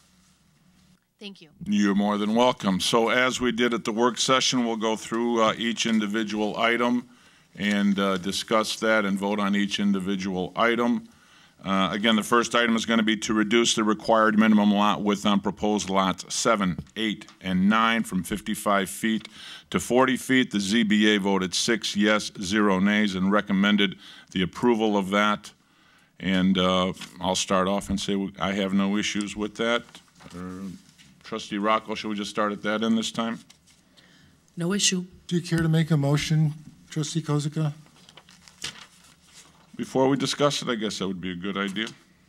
Thank you. You're more than welcome. So as we did at the work session, we'll go through uh, each individual item and uh, discuss that and vote on each individual item. Uh, again, the first item is going to be to reduce the required minimum lot width on proposed lots seven, eight, and nine from fifty-five feet to forty feet. The Z B A voted six yes, zero nays, and recommended the approval of that. And uh, I'll start off and say I have no issues with that. Uh, Trustee Rocco, should we just start at that end this time? No issue. Do you care to make a motion, Trustee Kozika? Before we discuss it, I guess that would be a good idea.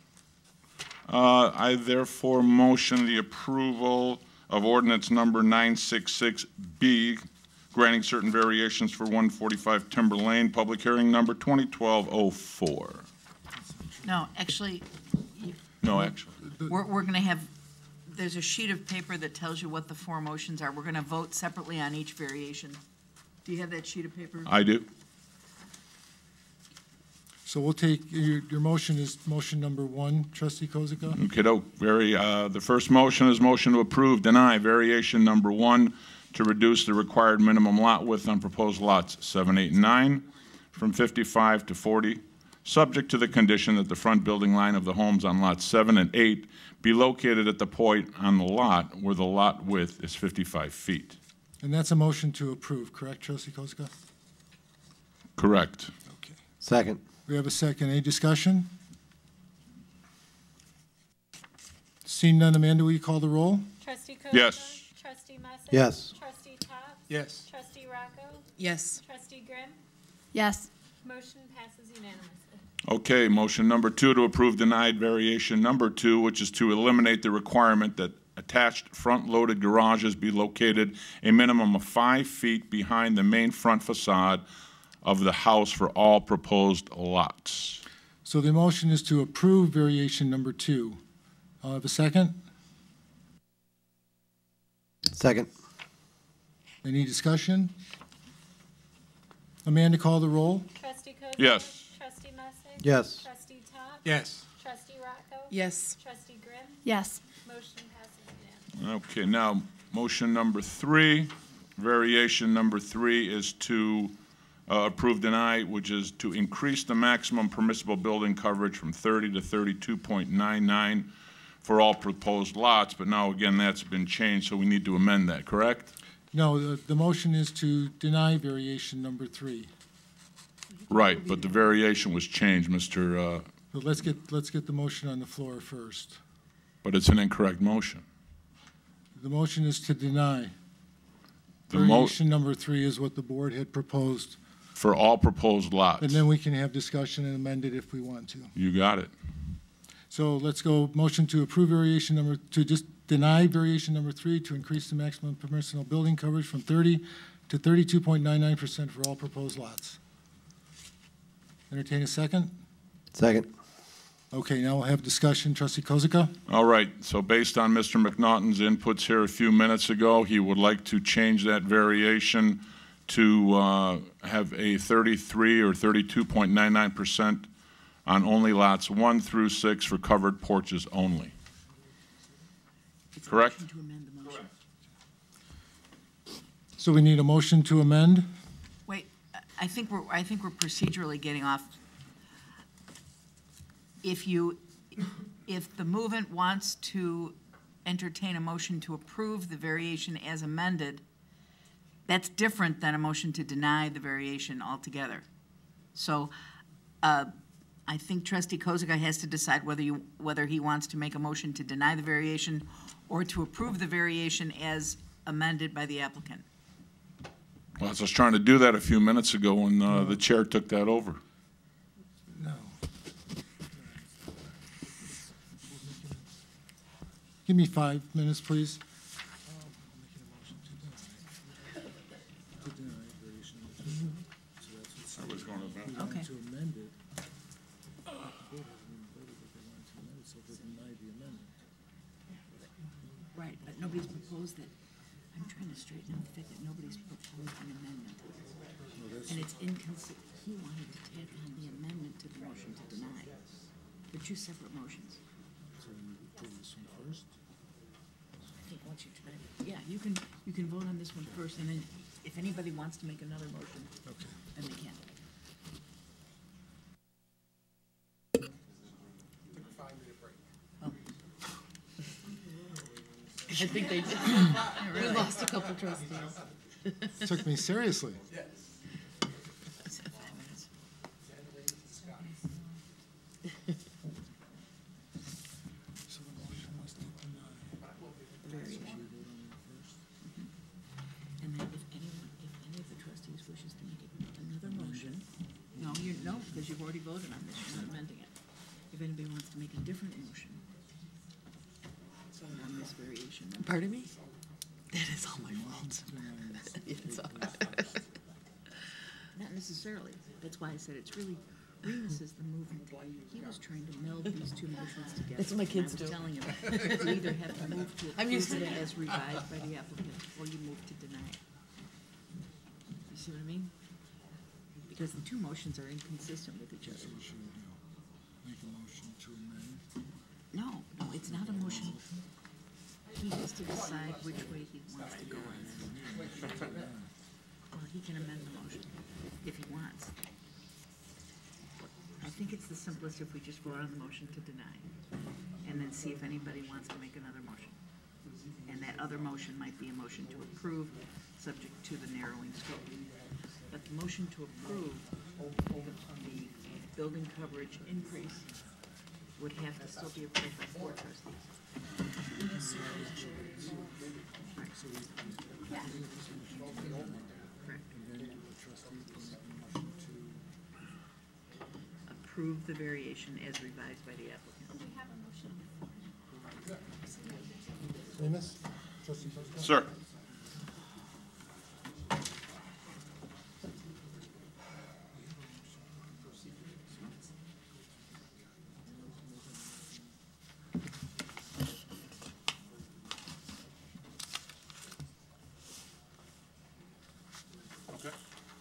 Uh, I therefore motion the approval of ordinance number nine sixty-six B, granting certain variations for one forty-five Timber Lane, public hearing number twenty twelve oh four. No, actually, you- No, actually. we're, we're going to have, there's a sheet of paper that tells you what the four motions are. We're going to vote separately on each variation. Do you have that sheet of paper? I do. So we'll take, your, your motion is motion number one, Trustee Kozika? Okay, no, very, uh, the first motion is motion to approve, deny variation number one to reduce the required minimum lot width on proposed lots seven, eight, and nine from fifty-five to forty, subject to the condition that the front building line of the homes on lots seven and eight be located at the point on the lot where the lot width is fifty-five feet. And that's a motion to approve, correct, Trustee Kozika? Correct. Okay. Second. We have a second. Any discussion? Seeing none, Amanda, will you call the roll? Trustee Kozika? Yes. Trustee Messing? Yes. Trustee Tops? Yes. Trustee Rocco? Yes. Trustee Grimm? Yes. Motion passes unanimously. Okay, motion number two to approve denied variation number two, which is to eliminate the requirement that attached front-loaded garages be located a minimum of five feet behind the main front facade of the house for all proposed lots. So the motion is to approve variation number two. I'll have a second. Second. Any discussion? Amanda, call the roll. Trustee Kozika? Yes. Trustee Messing? Yes. Trustee Tops? Yes. Trustee Rocco? Yes. Trustee Grimm? Yes. Motion passes unanimously. Okay, now, motion number three, variation number three is to uh, approve deny, which is to increase the maximum permissible building coverage from thirty to thirty-two point nine nine for all proposed lots, but now, again, that's been changed, so we need to amend that, correct? No, the, the motion is to deny variation number three. Right, but the variation was changed, Mister Uh, But let's get, let's get the motion on the floor first. but it's an incorrect motion. The motion is to deny. The mo- Variation number three is what the board had proposed, For all proposed lots. and then we can have discussion and amend it if we want to. You got it. So let's go, motion to approve variation number, to just deny variation number three to increase the maximum permissible building coverage from thirty to thirty-two point nine nine percent for all proposed lots. Entertain a second. Second. Okay, now we'll have discussion. Trustee Kozika? All right, so based on Mister McNaughton's inputs here a few minutes ago, he would like to change that variation to uh, have a thirty-three or thirty-two point nine nine percent on only lots one through six for covered porches only. Correct? To amend the motion. So we need a motion to amend? Wait, I think we're, I think we're procedurally getting off. If you, if the movement wants to entertain a motion to approve the variation as amended, that's different than a motion to deny the variation altogether. So uh, I think Trustee Kozika has to decide whether you, whether he wants to make a motion to deny the variation or to approve the variation as amended by the applicant. Well, I was trying to do that a few minutes ago when uh, the chair took that over. No. Give me five minutes, please. I was going to Okay. To amend it. The board hasn't even voted that they want to amend it, so they deny the amendment. Right, but nobody's proposed it. I'm trying to straighten out the fact that nobody's proposed an amendment. And it's inconsistent. He wanted to tack on the amendment to the motion to deny. They're two separate motions. So you do this one first? I think once you try, yeah, you can, you can vote on this one first, and then if anybody wants to make another motion, Okay. then they can. I think they did. We lost a couple trustees. Took me seriously. So the motion was to deny. Variation. And then if anyone, if any of the trustees wishes to make another motion, no, you, no, because you've already voted on this, you're not amending it. If anybody wants to make a different motion on this variation. then- Pardon me? That is all my fault. It's all- Not necessarily. That's why I said it's really, Remus is the movement. He was trying to meld these two motions together. That's what my kids And I was do. telling him, you either have to move to I'm used to approve it that. as revised by the applicant, or you move to deny it. You see what I mean? Because the two motions are inconsistent with each other. So we should uh, make a motion to amend. No, no, it's not a motion. He has to decide which way he wants to go on this. Well, he can amend the motion if he wants. I think it's the simplest if we just vote on the motion to deny, and then see if anybody wants to make another motion. And that other motion might be a motion to approve, subject to the narrowing scope. But the motion to approve the building coverage increase would have to still be approved by four trustees. Correct. Approve the variation as revised by the applicant. Remus? Trustee Kozika? Sir. Okay.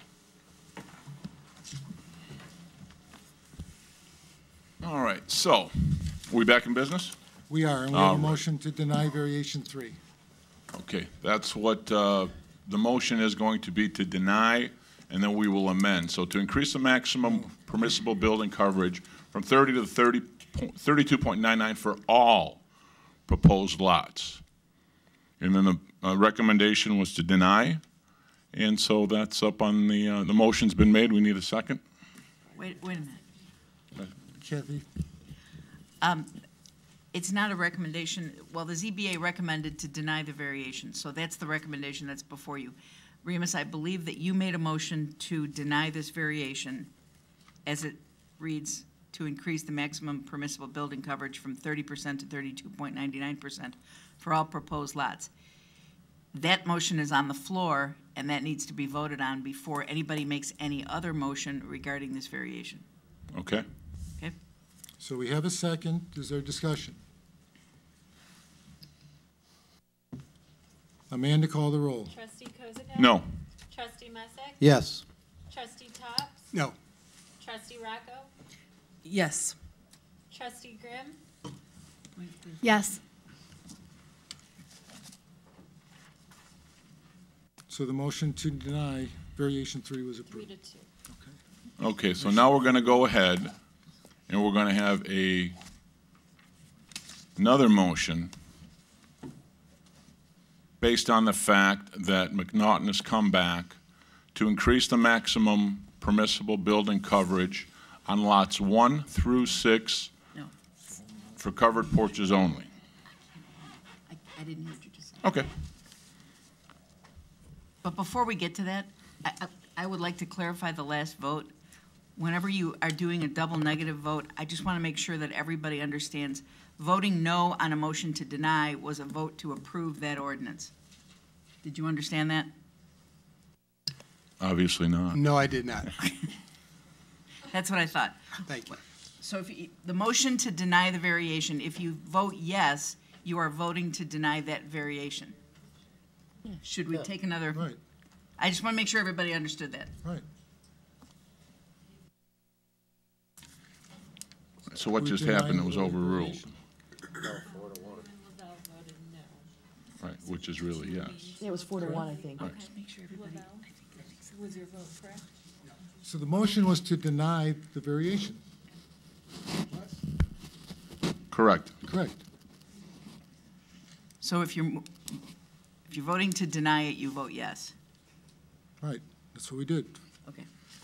All right, so, we back in business? We are, and we have All a right. motion to deny variation three. Okay, that's what uh, the motion is going to be, to deny, and then we will amend. So to increase the maximum permissible building coverage from thirty to thirty, thirty-two point nine nine for all proposed lots. And then the uh, recommendation was to deny, and so that's up on the, uh, the motion's been made. We need a second. Wait, wait a minute. Kathy? Um, It's not a recommendation, well, the Z B A recommended to deny the variation, so that's the recommendation that's before you. Remus, I believe that you made a motion to deny this variation as it reads, to increase the maximum permissible building coverage from thirty percent to thirty-two point nine nine percent for all proposed lots. That motion is on the floor, and that needs to be voted on before anybody makes any other motion regarding this variation. Okay? Okay? So we have a second. Is there discussion? Amanda, call the roll. Trustee Kozak? No. Trustee Messick? Yes. Trustee Tops? No. Trustee Rocco? Yes. Trustee Grimm? Yes. So the motion to deny variation three was Three approved. to two. Okay, so now we're going to go ahead and we're going to have a, another motion based on the fact that McNaughton has come back to increase the maximum permissible building coverage on lots one through six No. for covered porches only. I, I didn't hear what you just said. Okay. But before we get to that, I, I, I would like to clarify the last vote. Whenever you are doing a double negative vote, I just want to make sure that everybody understands voting no on a motion to deny was a vote to approve that ordinance. Did you understand that? Obviously not. No, I did not. That's what I thought. Thank you. So if you, the motion to deny the variation, if you vote yes, you are voting to deny that variation. Should we take another? Right, I just want to make sure everybody understood that. right. So what We just denied happened? It was the overruled. variation. Right, which is really yes. Yeah, it was four to one, I think. Right. Was your vote correct? So the motion was to deny the variation. Correct. Correct. So if you're, mo- if you're voting to deny it, you vote yes. Right, that's what we did. Okay.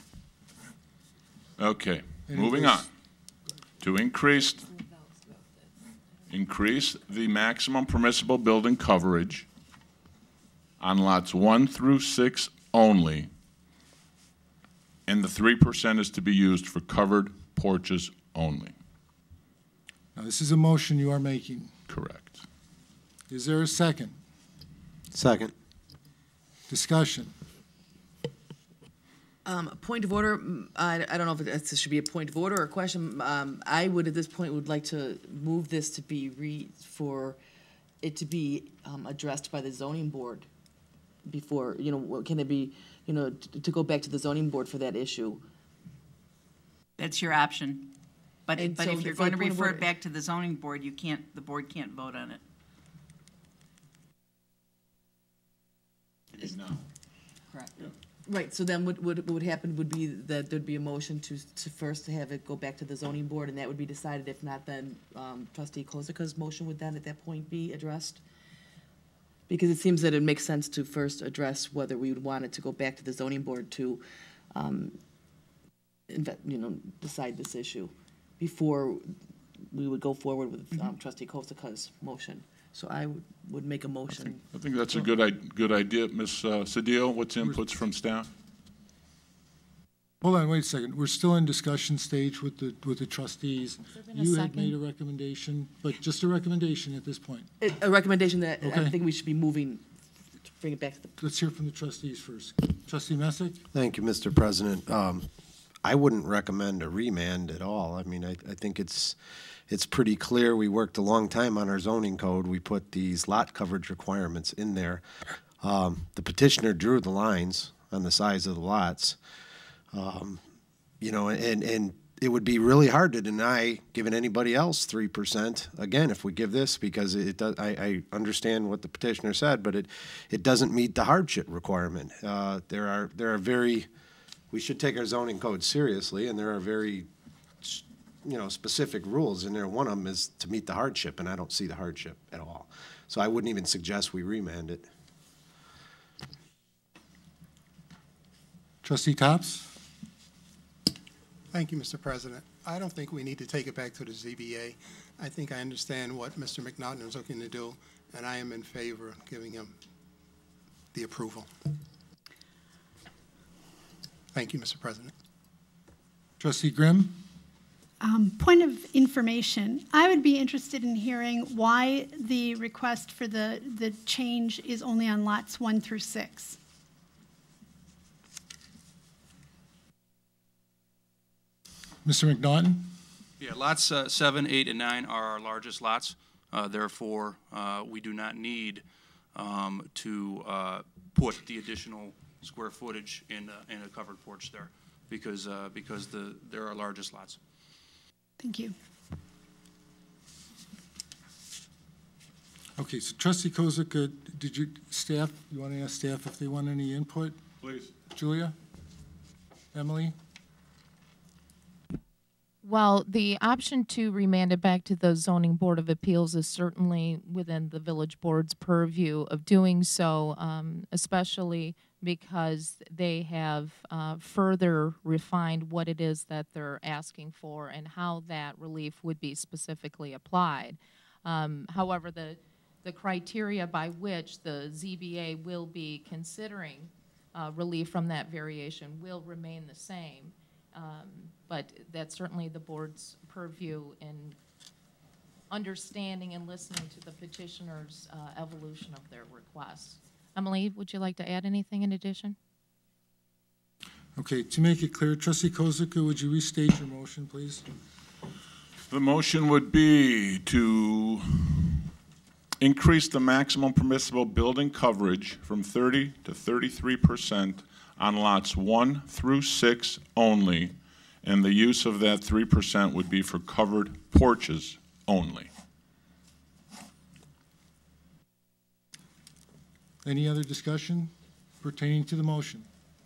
Okay, And it moving on. was- To increase, increase the maximum permissible building coverage on lots one through six only, and the three percent is to be used for covered porches only. Now, this is a motion you are making. Correct. Is there a second? Second. Discussion. Um, point of order, mm, I, I don't know if it this should be a point of order or a question. Um, I would, at this point, would like to move this to be re, for it to be, um, addressed by the zoning board before, you know, what- can it be, you know, t- to go back to the zoning board for that issue? That's your option. But, And but so if the- you're for going to point of refer order- it back to the zoning board, you can't, the board can't vote on it. Correct. Right, so then what would, what would happen would be that there'd be a motion to, to first to have it go back to the zoning board, and that would be decided. If not, then, um, trustee Kozaka's motion would then at that point be addressed? Because it seems that it makes sense to first address whether we would want it to go back to the zoning board to, um, inve- you know, decide this issue before we would go forward with, um, trustee Kozaka's motion. So I would, would make a motion. I think that's a good, i- good idea. Miz uh, Cedillo, what's inputs from staff? Hold on, wait a second. We're still in discussion stage with the, with the trustees. there been a You had second? made a recommendation, but just a recommendation at this point. A a recommendation that I Okay. think we should be moving, to bring it back to the. Let's hear from the trustees first. Trustee Messick? Thank you, Mister President. Um, I wouldn't recommend a remand at all. I mean, I, I think it's, it's pretty clear. We worked a long time on our zoning code. We put these lot coverage requirements in there. Um, the petitioner drew the lines on the size of the lots. Um, you know, and, and it would be really hard to deny giving anybody else three percent, again, if we give this, because it does, I, I understand what the petitioner said, but it, it doesn't meet the hardship requirement. Uh, there are, there are very, we should take our zoning code seriously, and there are very, you know, specific rules in there. One of them is to meet the hardship, and I don't see the hardship at all. So I wouldn't even suggest we remand it. Trustee Tops? Thank you, Mister President. I don't think we need to take it back to the Z B A. I think I understand what Mister McNaughton is looking to do, and I am in favor of giving him the approval. Thank you, Mister President. Trustee Grimm? Um, Point of information, I would be interested in hearing why the request for the, the change is only on lots one through six. Mister McNaughton? Yeah, lots uh, seven, eight, and nine are our largest lots. Uh, therefore, uh, we do not need um, to uh, put the additional square footage in, uh, in a covered porch there because, uh, because the, they're our largest lots. Thank you. Okay, so trustee Kozak, uh, did you, staff, you want to ask staff if they want any input? Please. Julia? Emily? Well, the option to remand it back to the Zoning Board of Appeals is certainly within the village board's purview of doing so, um, especially because they have uh, further refined what it is that they're asking for and how that relief would be specifically applied. Um, however, the, the criteria by which the Z B A will be considering uh, relief from that variation will remain the same. Um, but that's certainly the board's purview in understanding and listening to the petitioner's uh, evolution of their requests. Emily, would you like to add anything in addition? Okay, to make it clear, trustee Kozak, would you restate your motion, please? The motion would be to increase the maximum permissible building coverage from thirty to thirty-three percent on lots one through six only, and the use of that three percent would be for covered porches only. Any other discussion pertaining to the motion?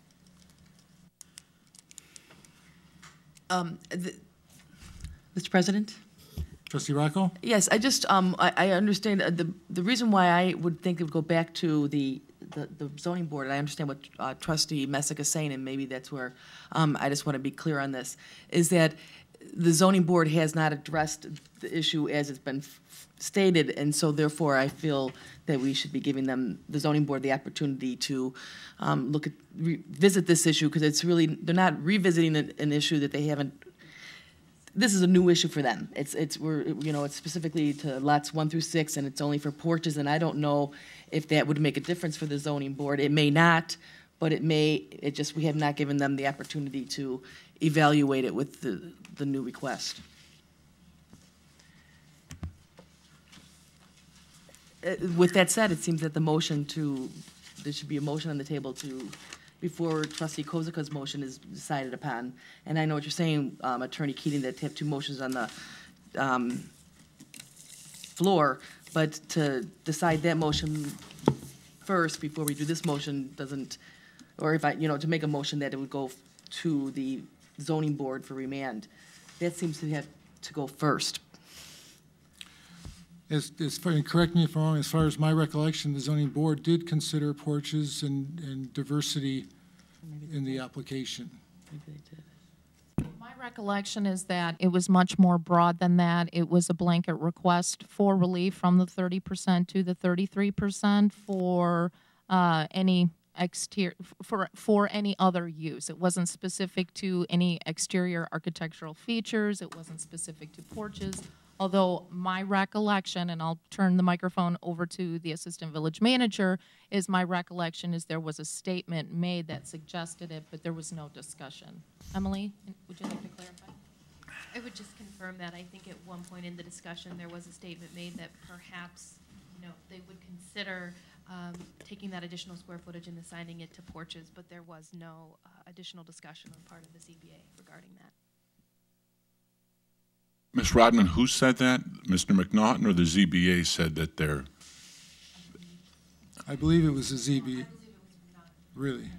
Um, the, Mister President? Trustee Rocco? Yes, I just, um, I, I understand, uh, the, the reason why I would think it would go back to the, the, the zoning board, and I understand what uh, trustee Messick is saying, and maybe that's where, um, I just want to be clear on this, is that the zoning board has not addressed the issue as it's been f stated, and so therefore I feel that we should be giving them, the zoning board, the opportunity to um, look at, revisit this issue, because it's really, they're not revisiting an, an issue that they haven't, this is a new issue for them. It's, it's, we're, you know, it's specifically to lots one through six, and it's only for porches, and I don't know if that would make a difference for the zoning board. It may not, but it may, it just, we have not given them the opportunity to evaluate it with the, the new request. Uh, with that said, it seems that the motion to, there should be a motion on the table to, before trustee Kozaka's motion is decided upon. And I know what you're saying, um, Attorney Keating, that to have two motions on the um, floor, but to decide that motion first before we do this motion doesn't, or if I, you know, to make a motion that it would go to the zoning board for remand, that seems to have to go first. As, as far, and correct me if I'm wrong, as far as my recollection, the zoning board did consider porches and, and diversity in the application. Maybe they did. My recollection is that it was much more broad than that. It was a blanket request for relief from the thirty percent to the thirty-three percent for uh, any exterior, for, for any other use. It wasn't specific to any exterior architectural features. It wasn't specific to porches. Although my recollection, and I'll turn the microphone over to the assistant village manager, is my recollection is there was a statement made that suggested it, but there was no discussion. Emily, would you like to clarify? I would just confirm that. I think at one point in the discussion, there was a statement made that perhaps, you know, they would consider um, taking that additional square footage and assigning it to porches, but there was no uh, additional discussion on part of the Z B A regarding that. Miz Rodman, who said that? Mister McNaughton or the Z B A said that they're... I believe it was the Z B A. Really?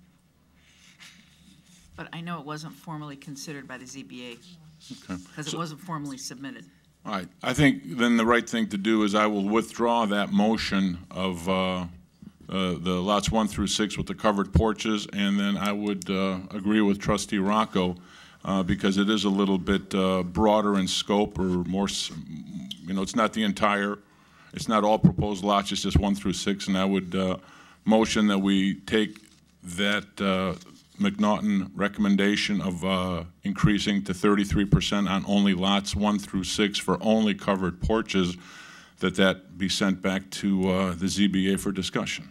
But I know it wasn't formally considered by the Z B A Okay. because it So- wasn't formally submitted. All right, I think then the right thing to do is I will withdraw that motion of uh, uh, the lots one through six with the covered porches, and then I would uh, agree with trustee Rocco, uh, because it is a little bit uh, broader in scope, or more, s- you know, it's not the entire, it's not all proposed lots, it's just one through six, and I would uh, motion that we take that uh, McNaughton recommendation of uh, increasing to thirty-three percent on only lots one through six for only covered porches, that that be sent back to uh, the Z B A for discussion.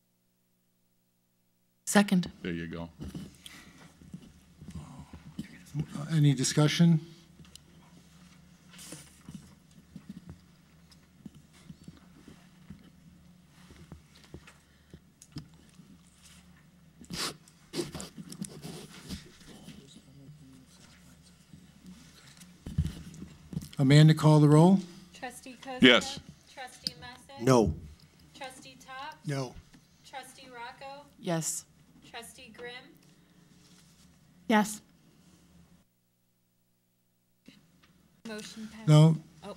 Second. There you go. Any discussion? Amanda, call the roll. Trustee Kozak? Yes. Trustee Messick? No. Trustee Top? No. Trustee Rocco? Yes. Trustee Grimm? Yes. Motion passed. No. Oh.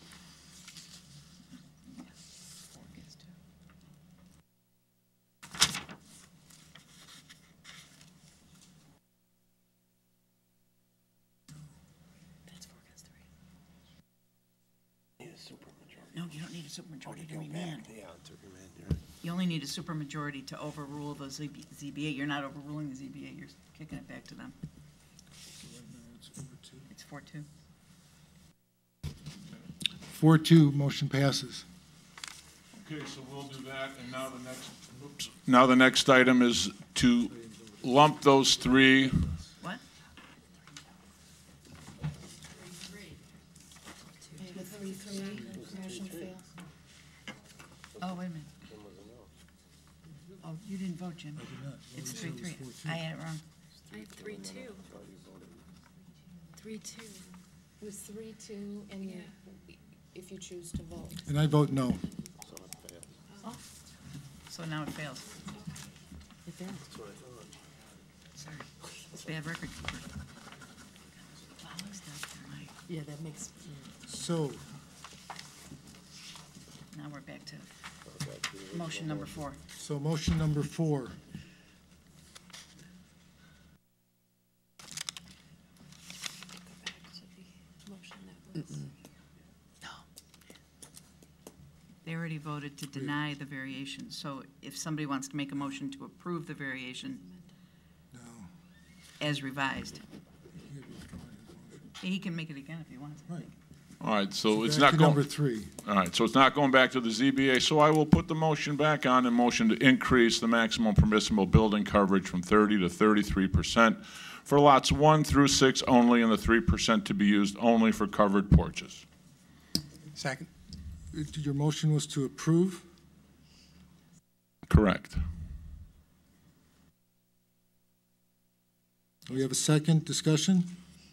No, you don't need a supermajority to remand. Yeah, to remand, you're right. You only need a supermajority to overrule the Z B A. You're not overruling the Z B A, you're kicking it back to them. It's four two. Four two, motion passes. Okay, so we'll do that, and now the next, oops. Now the next item is to lump those three. What? Three, three, motion fails. Oh, wait a minute. Oh, you didn't vote, Jim. It's three three. I had it wrong. I have three two. Three two. It was three, two, and you, if you choose to vote. And I vote no. Oh, so now it fails. It fails. Sorry. It's bad record keeper. Follow stuff, right. Yeah, that makes, So, Now we're back to motion number four. so motion number four. They already voted to deny the variation, so if somebody wants to make a motion to approve the variation as revised, he can make it again if he wants. Right. All right, so it's Back not to going. number three. All right, so it's not going back to the Z B A, so I will put the motion back on and motion to increase the maximum permissible building coverage from thirty to thirty-three percent for lots one through six only, and the three percent to be used only for covered porches. Second. Your motion was to approve? Correct. We have a second discussion?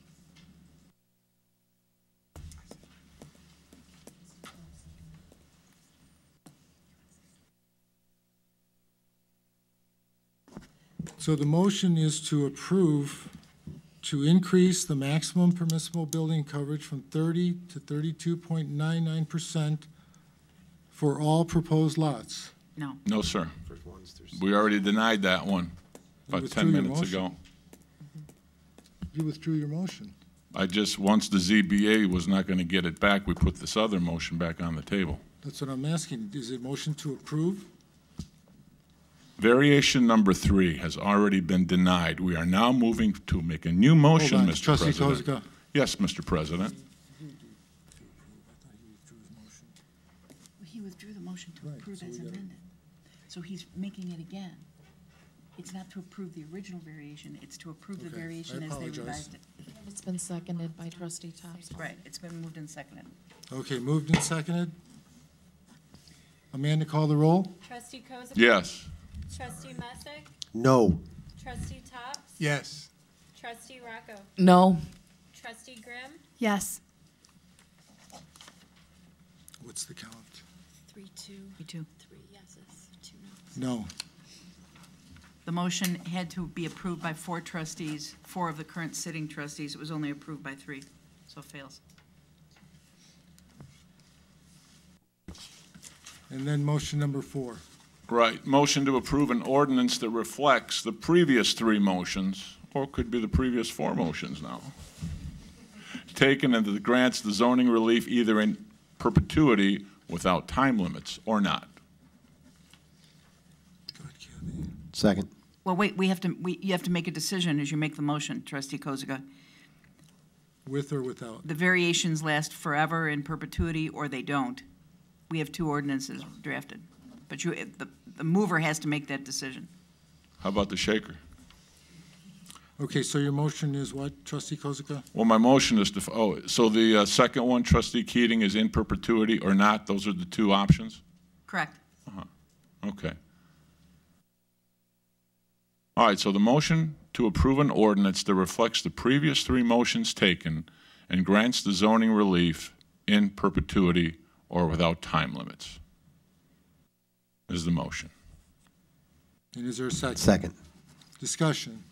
So the motion is to approve to increase the maximum permissible building coverage from thirty to thirty-two point nine nine percent for all proposed lots. No. No, sir. We already denied that one about withdrew ten your minutes motion. ago. You withdrew your motion. I just, once the Z B A was not going to get it back, we put this other motion back on the table. That's what I'm asking. Is it motion to approve? Variation number three has already been denied. We are now moving to make a new motion, Hold on, Mister Trustee President. Kozak. Yes, Mister President. He withdrew the motion to Right, approve so as we gotta- amended. So he's making it again. It's not to approve the original variation, it's to approve the Okay, I variation as they apologize. revised it. it's been seconded by trustee Thompson. Right, it's been moved and seconded. Okay, moved and seconded. Amanda, call the roll? Trustee Kozak? Yes. Trustee Messick? No. Trustee Tops? Yes. Trustee Rocco? No. Trustee Grimm? Yes. What's the count? Three two. Me too. Three yeses, two noes. No. The motion had to be approved by four trustees, four of the current sitting trustees. It was only approved by three, so it fails. And then motion number four. Right. Motion to approve an ordinance that reflects the previous three motions, or could be the previous four motions now, taken and that grants the zoning relief either in perpetuity without time limits or not. Second. Well, wait, we have to, we, you have to make a decision as you make the motion, trustee Kozaka. With or without? The variations last forever in perpetuity, or they don't. We have two ordinances drafted, but you, the, the mover has to make that decision. How about the shaker? Okay, so your motion is what, trustee Kozika? Well, my motion is to, f- oh, so the uh, second one, trustee Keating, is in perpetuity or not? Those are the two options? Correct. Okay. All right, so the motion to approve an ordinance that reflects the previous three motions taken and grants the zoning relief in perpetuity or without time limits is the motion. And is there a second? Second. Discussion.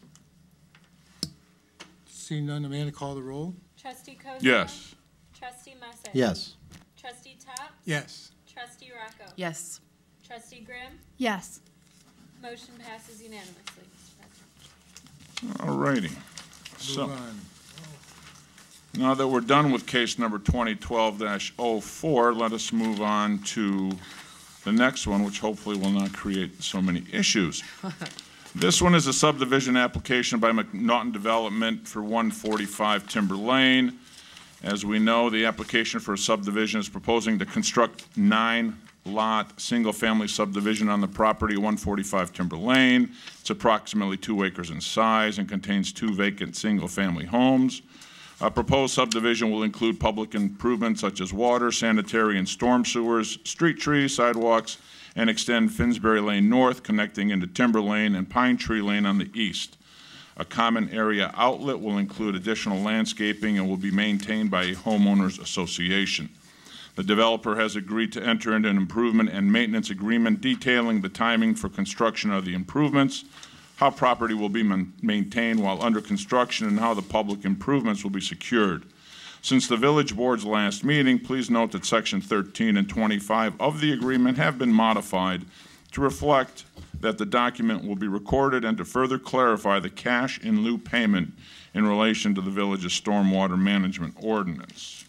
Seeing none, Amanda, call the roll. Trustee Kozika? Yes. Trustee Messick? Yes. Trustee Top? Yes. Trustee Rocco? Yes. Trustee Grimm? Yes. Motion passes unanimously, Mister President. All righty. So, Move on. now that we're done with case number twenty twelve dash oh four, let us move on to the next one, which hopefully will not create so many issues. This one is a subdivision application by McNaughton Development for one forty-five Timber Lane. As we know, the application for a subdivision is proposing to construct nine-lot, single-family subdivision on the property of one forty-five Timber Lane. It's approximately two acres in size and contains two vacant single-family homes. A proposed subdivision will include public improvements such as water, sanitary, and storm sewers, street trees, sidewalks, and extend Finsbury Lane north, connecting into Timber Lane and Pine Tree Lane on the east. A common area outlet will include additional landscaping and will be maintained by a homeowners association. The developer has agreed to enter into an improvement and maintenance agreement detailing the timing for construction of the improvements, how property will be man- maintained while under construction, and how the public improvements will be secured. Since the village board's last meeting, please note that section thirteen and twenty-five of the agreement have been modified to reflect that the document will be recorded and to further clarify the cash in lieu payment in relation to the village's stormwater management ordinance.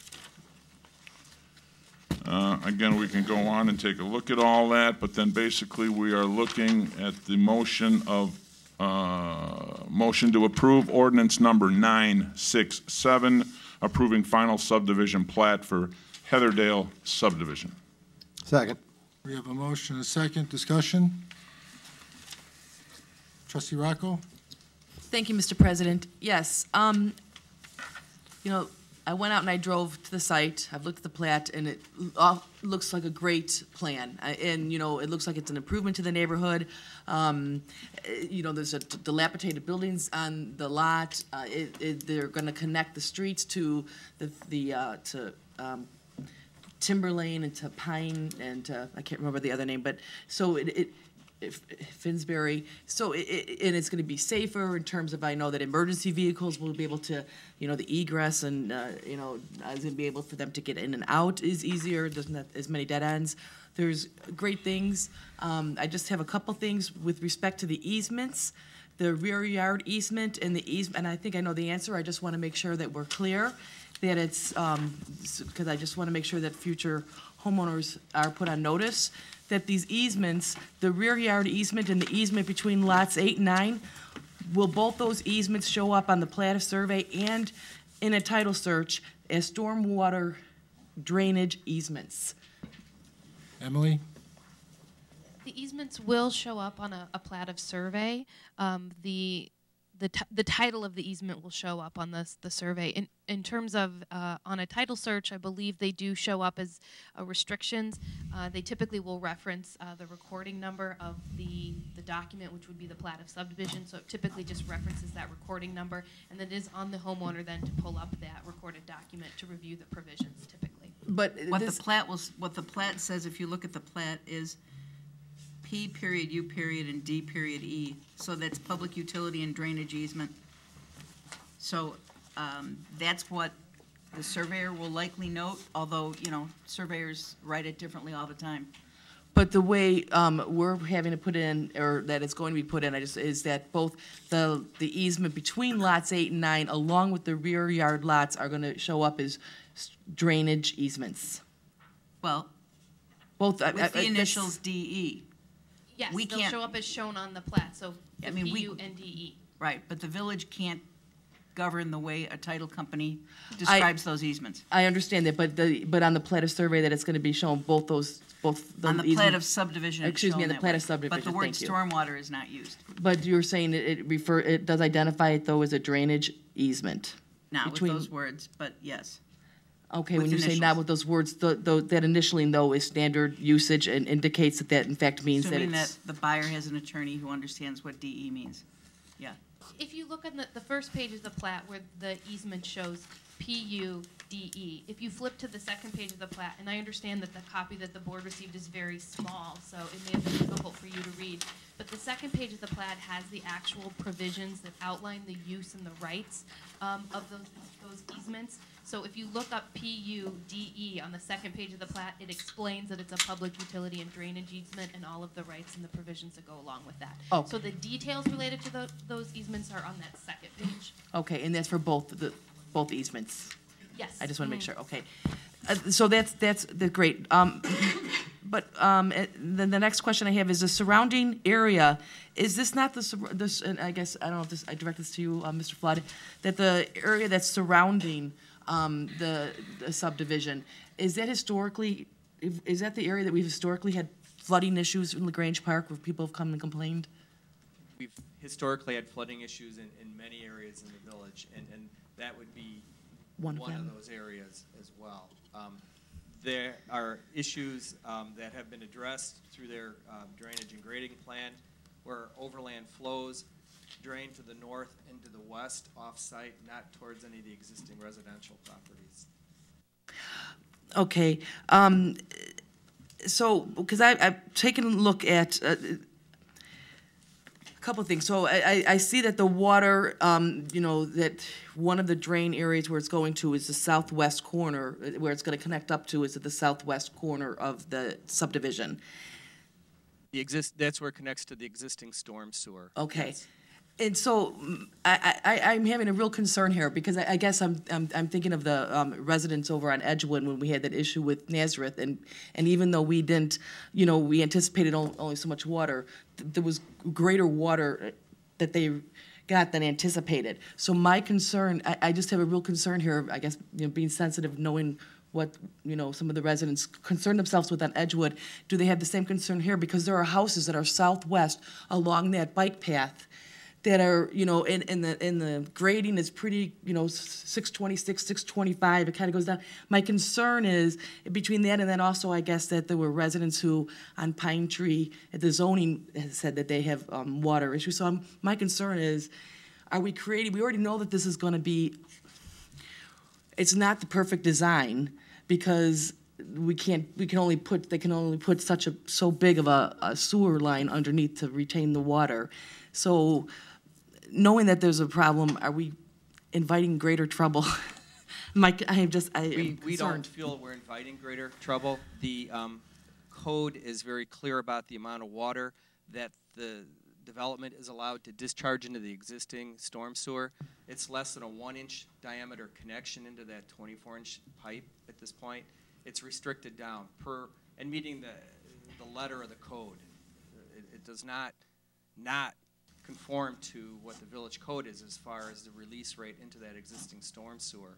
Uh, again, we can go on and take a look at all that, but then basically we are looking at the motion of uh, motion to approve ordinance number nine six seven, approving final subdivision plat for Heatherdale subdivision. Second. We have a motion, and a second. Discussion. Trustee Rocco? Thank you, Mister President. Yes, um, you know, I went out and I drove to the site. I've looked at the plat, and it all looks like a great plan. I- And, you know, it looks like it's an improvement to the neighborhood. Um, eh, You know, there's a dilapidated buildings on the lot. Uh, it, it, they're gonna connect the streets to the, the, uh, to, um, Timber Lane and to Pine and to, I can't remember the other name, but, so it, it, if- Finsbury, so it, it, and it's gonna be safer in terms of, I know that emergency vehicles will be able to, you know, the egress and, uh, you know, is gonna be able for them to get in and out is easier, doesn't have as many dead ends. There's great things. Um, I just have a couple things with respect to the easements, the rear yard easement and the easement, and I think I know the answer, I just wanna make sure that we're clear, that it's, um, because I just wanna make sure that future homeowners are put on notice that these easements, the rear yard easement and the easement between lots eight and nine, will both those easements show up on the plat of survey and in a title search as stormwater drainage easements? Emily? The easements will show up on a, a plat of survey. Um, the the, t- the title of the easement will show up on the, the survey. In, in terms of uh, on a title search, I believe they do show up as uh, restrictions. Uh, they typically will reference uh, the recording number of the, the document, which would be the plat of subdivision. So it typically just references that recording number, and then it is on the homeowner then to pull up that recorded document to review the provisions typically. But What this- the plat will, s- what the plat says, if you look at the plat, is P period, U period, and D period E. So that's public utility and drainage easement. So um, that's what the surveyor will likely note, although, you know, surveyors write it differently all the time. But the way um, we're having to put in, or that it's going to be put in, I just, is that both the, the easement between lots eight and nine, along with the rear yard lots, are gonna show up as s- drainage easements. Well, Both. I- I- with I- the that's- initials D E. Yes, We they'll can't- show up as shown on the plat, so I the mean, P we- U N D E. Right, but the village can't govern the way a title company describes those easements. I understand that, but the, but on the plat of survey that it's gonna be shown, both those both the On the easement- plat of subdivision, it's Excuse me, shown on the that plat way. of subdivision, But the word thank you. stormwater is not used. But you're saying it, it refer, it does identify it though as a drainage easement? Not with between- those words, but yes. Okay, with when you say not initials. with those words, the, the, that initially though is standard usage and indicates that that in fact means that Assuming that it's. the buyer has an attorney who understands what D E means. Yeah. If you look on the, the first page of the plat where the easement shows P U D E, if you flip to the second page of the plat, and I understand that the copy that the board received is very small, so it may have been difficult for you to read, but the second page of the plat has the actual provisions that outline the use and the rights um, of those, those easements. So if you look up P U D E on the second page of the plat, it explains that it's a public utility and drainage easement and all of the rights and the provisions that go along with that. Oh. So the details related to tho- those easements are on that second page. Okay, and that's for both the, both easements? Yes. I just want to make Mhm. sure, okay. Uh, So that's, that's the great. Um, But um, eh, then the next question I have is the surrounding area, is this not the, sur- this, and I guess, I don't know if this, I direct this to you, uh, Mister Flood, that the area that's surrounding um, the the subdivision, is that historically, is is that the area that we've historically had flooding issues in LaGrange Park where people have come and complained? We've historically had flooding issues in, in many areas in the village, and, and that would be One one of of them. those areas as well. Um, There are issues um, that have been addressed through their um, drainage and grading plan, where overland flows drain to the north and to the west off-site, not towards any of the existing residential properties. Okay, um, so, because I, I've taken a look at, uh, a couple of things. So I, I, I see that the water, um, you know, that one of the drain areas where it's going to is the southwest corner, uh, where it's gonna connect up to is at the southwest corner of the subdivision. The exist, that's where it connects to the existing storm sewer. Okay. Yes. And so mm, I, I, I'm having a real concern here because I, I guess I'm, I'm, I'm thinking of the um, residents over on Edgewood when we had that issue with Nazareth. And, and even though we didn't, you know, we anticipated on- only so much water, th- there was greater water that they got than anticipated. So my concern, I, I just have a real concern here, I guess, you know, being sensitive, knowing what, you know, some of the residents concern themselves with on Edgewood. Do they have the same concern here? Because there are houses that are southwest along that bike path that are, you know, in, in the in the grading is pretty, you know, six twenty-six, six twenty-five, it kind of goes down. My concern is between that and then also, I guess, that there were residents who on Pine Tree, at the zoning has said that they have um, water issues. So I'm, my concern is, are we creating, we already know that this is going to be, it's not the perfect design because we can't, we can only put, they can only put such a, so big of a, a sewer line underneath to retain the water. So knowing that there's a problem, are we inviting greater trouble? Mike, I am just, I am We, we don't concerned. feel we're inviting greater trouble. The um, code is very clear about the amount of water that the development is allowed to discharge into the existing storm sewer. It's less than a one-inch diameter connection into that twenty-four inch pipe at this point. It's restricted down per, and meeting the, the letter of the code. It, it does not, not conform to what the village code is as far as the release rate into that existing storm sewer.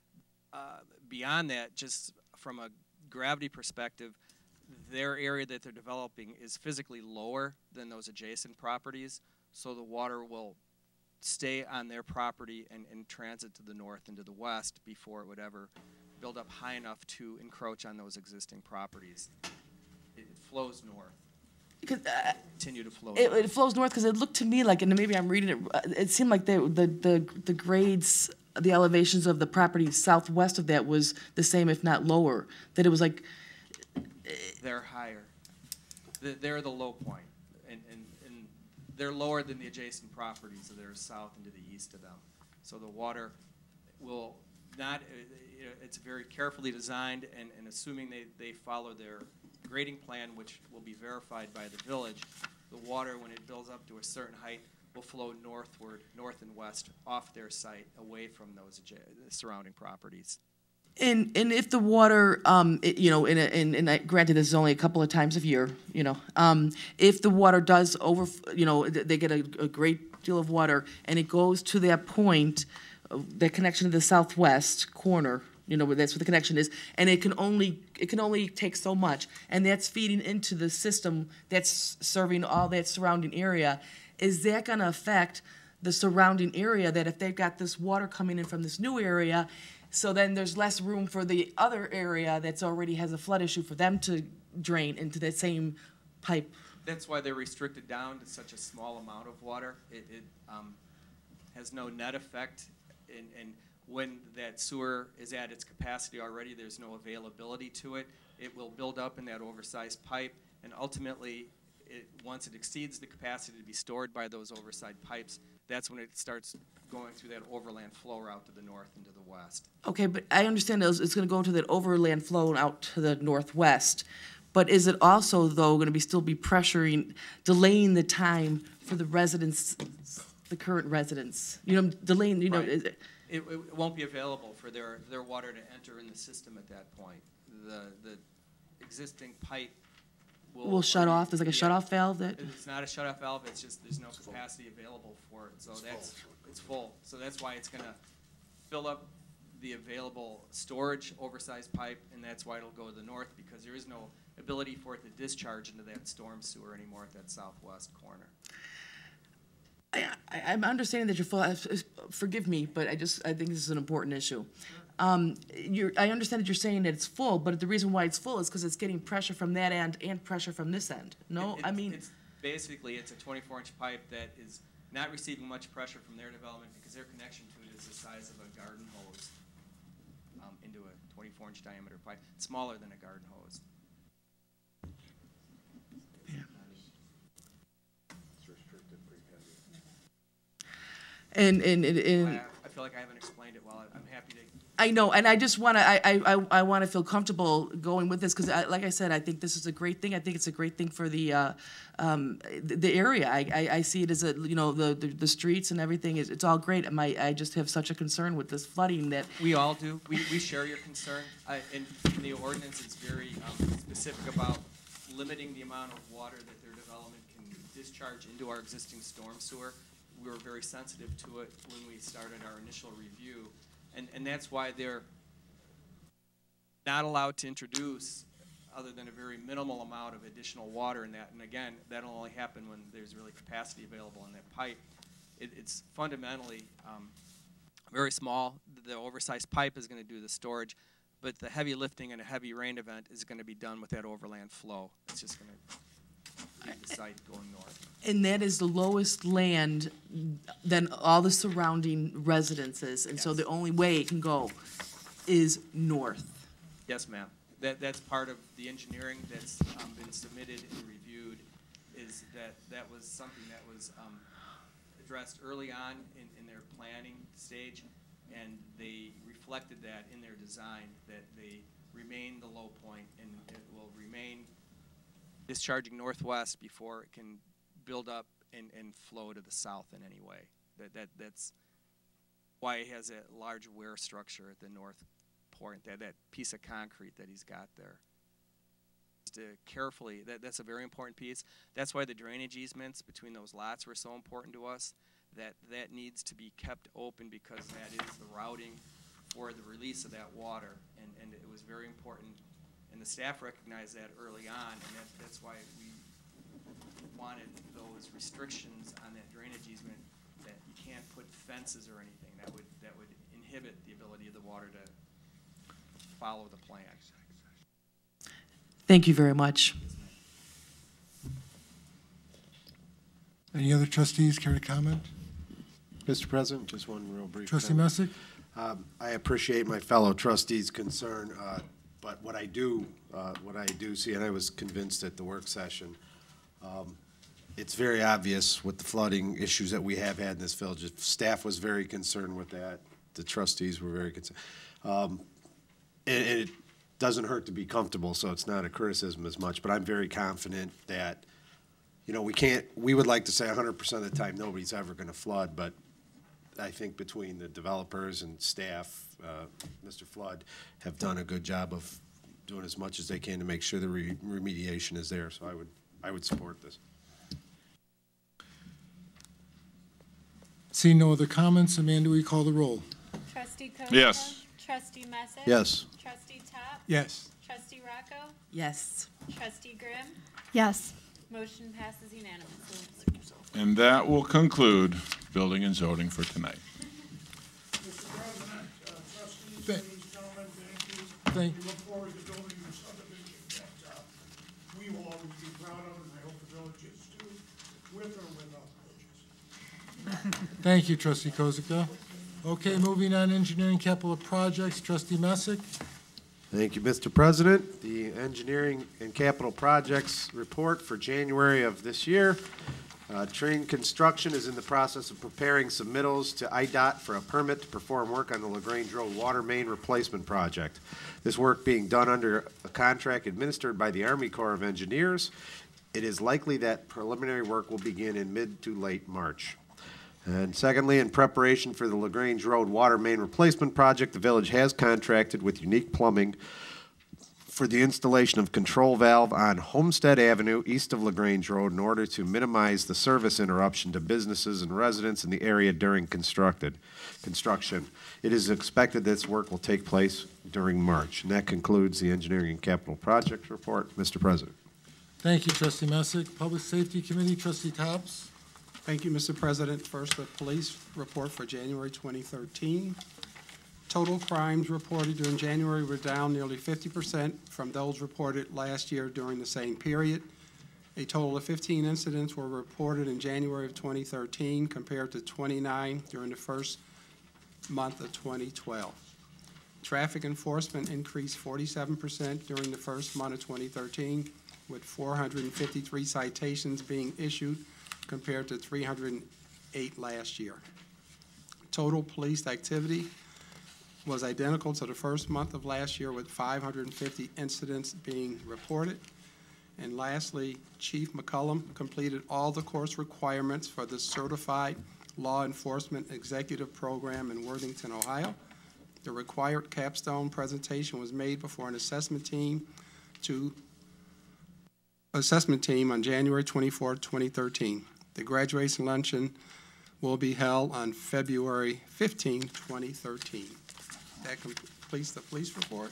Uh, beyond that, just from a gravity perspective, their area that they're developing is physically lower than those adjacent properties, so the water will stay on their property and, and transit to the north and to the west before it would ever build up high enough to encroach on those existing properties. It, it flows north. Because, uh, Continue to flow It, north. it flows north because it looked to me like, and maybe I'm reading it, uh, it seemed like the, the, the, the grades, the elevations of the property southwest of that was the same, if not lower. That it was like, They're higher. They're, they're the low point, and, and, and they're lower than the adjacent properties that are south and to the east of them. So the water will not, uh, you know, it's very carefully designed, and, and assuming they, they follow their grading plan, which will be verified by the village, the water, when it builds up to a certain height, will flow northward, north and west, off their site, away from those adja- surrounding properties. and, and if the water, um, it, you know, in, a, in, in a, granted this is only a couple of times a year, you know, um, if the water does over, you know, th- they get a, a great deal of water and it goes to that point, uh, that connection to the southwest corner You know, that's what the connection is, and it can only it can only take so much, and that's feeding into the system that's serving all that surrounding area. Is that going to affect the surrounding area? That if they've got this water coming in from this new area, so then there's less room for the other area that's already has a flood issue for them to drain into that same pipe. That's why they're restricted down to such a small amount of water. It, it um, has no net effect, and, and when that sewer is at its capacity already, there's no availability to it. It will build up in that oversized pipe, and ultimately, it, once it exceeds the capacity to be stored by those oversized pipes, that's when it starts going through that overland flow route to the north and to the west. Okay, but I understand it's, it's going to go into that overland flow out to the northwest. But is it also, though, going to be still be pressuring, delaying the time for the residents, the current residents? You know, delaying, you know. Right. Is it, It, it won't be available for their, their water to enter in the system at that point. The, the existing pipe will... will shut off? There's like a yeah. shut-off valve that... It's not a shut-off valve, it's just there's no capacity available for it. So It's that's, full. it's full. So that's why it's going to fill up the available storage oversized pipe, and that's why it'll go to the north, because there is no ability for it to discharge into that storm sewer anymore at that southwest corner. I, I, I'm understanding that you're full. Forgive me, but I just I think this is an important issue. Um, you're, I understand that you're saying that it's full, but the reason why it's full is because it's getting pressure from that end and pressure from this end. No, It- it- I mean it's basically it's a twenty-four inch pipe that is not receiving much pressure from their development because their connection to it is the size of a garden hose um, into a twenty-four inch diameter pipe, smaller than a garden hose. and and, and, and I, I feel like I haven't explained it well. I'm happy to. I know, and I just want to, I, I, I, I want to feel comfortable going with this because, like I said, I think this is a great thing. I think it's a great thing for the, uh, um, the, the area. I, I, I see it as a, you know, the, the, the streets and everything is, it's all great. And my, I just have such a concern with this flooding that. We all do. We, we share your concern. I, and the ordinance is very um, specific about limiting the amount of water that their development can discharge into our existing storm sewer. We were very sensitive to it when we started our initial review. And, and that's why they're not allowed to introduce other than a very minimal amount of additional water in that. And again, that'll only happen when there's really capacity available in that pipe. It, it's fundamentally um, very small. The oversized pipe is going to do the storage, but the heavy lifting in a heavy rain event is going to be done with that overland flow. It's just going to leave the site going north. And that is the lowest land than all the surrounding residences. And so Yes. the only way it can go is north. Yes, ma'am. That, that's part of the engineering that's um, been submitted and reviewed, is that that was something that was um, addressed early on in, in their planning stage, and they reflected that in their design, that they remain the low point, and it will remain discharging northwest before it can build up and, and flow to the south in any way. That, that, that's why it has a large weir structure at the north point, that, that piece of concrete that he's got there. To carefully, that, that's a very important piece. That's why the drainage easements between those lots were so important to us, that that needs to be kept open because that is the routing for the release of that water. And, and it was very important, and the staff recognized that early on, and that, that's why we wanted those restrictions on that drainage easement, that you can't put fences or anything that would that would inhibit the ability of the water to follow the plan. Thank you very much. Any other trustees care to comment? Mister President, just one real brief Trustee comment. Messick? Um, I appreciate my fellow trustees' concern, uh, but what I do, uh, what I do see, and I was convinced at the work session, um, it's very obvious with the flooding issues that we have had in this village. Staff was very concerned with that. The trustees were very concerned. Um, and, and it doesn't hurt to be comfortable, so it's not a criticism as much, but I'm very confident that, you know, we can't, we would like to say one hundred percent of the time nobody's ever going to flood, but I think between the developers and staff, uh, Mister Flood, have done a good job of doing as much as they can to make sure the re remediation is there. So I would, I would support this. Seeing no other comments, Amanda, will you call the roll? Trustee Costa? Yes. Trustee Messick? Yes. Trustee Top? Yes. Trustee Rocco? Yes. Trustee Grimm? Yes. Motion passes unanimously. And that will conclude building and zoning for tonight. Mister President, uh, trustees, Thank- ladies, gentlemen, thank you. Thank- We look forward to building the subdivision that uh, we will always be proud of, and I hope the villages do, with or without bridges. Thank you, Trustee Kozica. Okay, moving on, engineering capital projects, Trustee Messick. Thank you, Mister President. The Engineering and Capital Projects report for January of this year. Uh, Train Construction is in the process of preparing submittals to I D O T for a permit to perform work on the LaGrange Road Water Main Replacement Project. This work being done under a contract administered by the Army Corps of Engineers. It is likely that preliminary work will begin in mid to late March. And secondly, in preparation for the LaGrange Road Water Main Replacement Project, the village has contracted with Unique Plumbing for the installation of control valve on Homestead Avenue east of LaGrange Road in order to minimize the service interruption to businesses and residents in the area during constructed construction. It is expected this work will take place during March. And that concludes the Engineering and Capital Projects report. Mister President. Thank you, Trustee Messick. Public Safety Committee, Trustee Tops. Thank you, Mister President. First, the police report for January twenty thirteen. Total crimes reported during January were down nearly fifty percent from those reported last year during the same period. A total of fifteen incidents were reported in January of twenty thirteen compared to twenty-nine during the first month of twenty twelve. Traffic enforcement increased forty-seven percent during the first month of twenty thirteen, with four hundred fifty-three citations being issued compared to three hundred eight last year. Total police activity was identical to the first month of last year, with five hundred fifty incidents being reported. And lastly, Chief McCullum completed all the course requirements for the Certified Law Enforcement Executive Program in Worthington, Ohio. The required capstone presentation was made before an assessment team to assessment team on January twenty-fourth, twenty thirteen. The graduation luncheon will be held on February fifteenth, twenty thirteen. That completes the police report.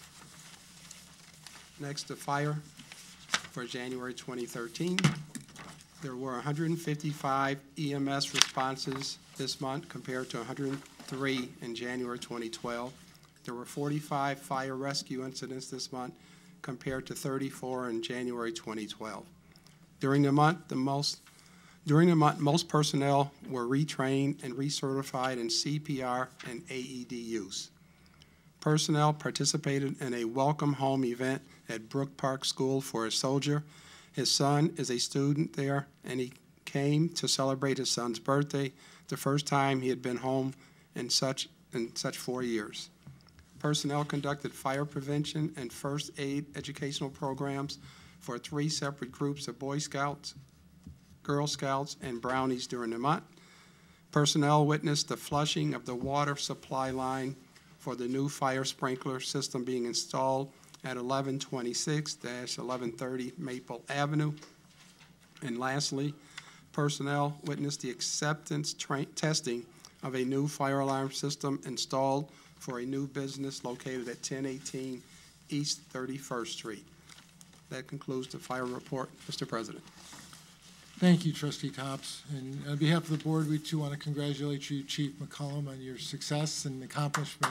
Next, the fire for January twenty thirteen. There were one hundred fifty-five E M S responses this month compared to one hundred three in January twenty twelve. There were forty-five fire rescue incidents this month compared to thirty-four in January twenty twelve. During the month, the most During the month, most personnel were retrained and recertified in C P R and A E D use. Personnel participated in a welcome home event at Brook Park School for a soldier. His son is a student there, and he came to celebrate his son's birthday, the first time he had been home in such, in such four years. Personnel conducted fire prevention and first aid educational programs for three separate groups of Boy Scouts, Girl Scouts, and Brownies during the month. Personnel witnessed the flushing of the water supply line for the new fire sprinkler system being installed at eleven twenty-six to eleven thirty Maple Avenue. And lastly, personnel witnessed the acceptance tra- testing of a new fire alarm system installed for a new business located at ten eighteen East thirty-first Street. That concludes the fire report, Mister President. Thank you, Trustee Tops. And on behalf of the board, we too want to congratulate you, Chief McCullum, on your success and accomplishment.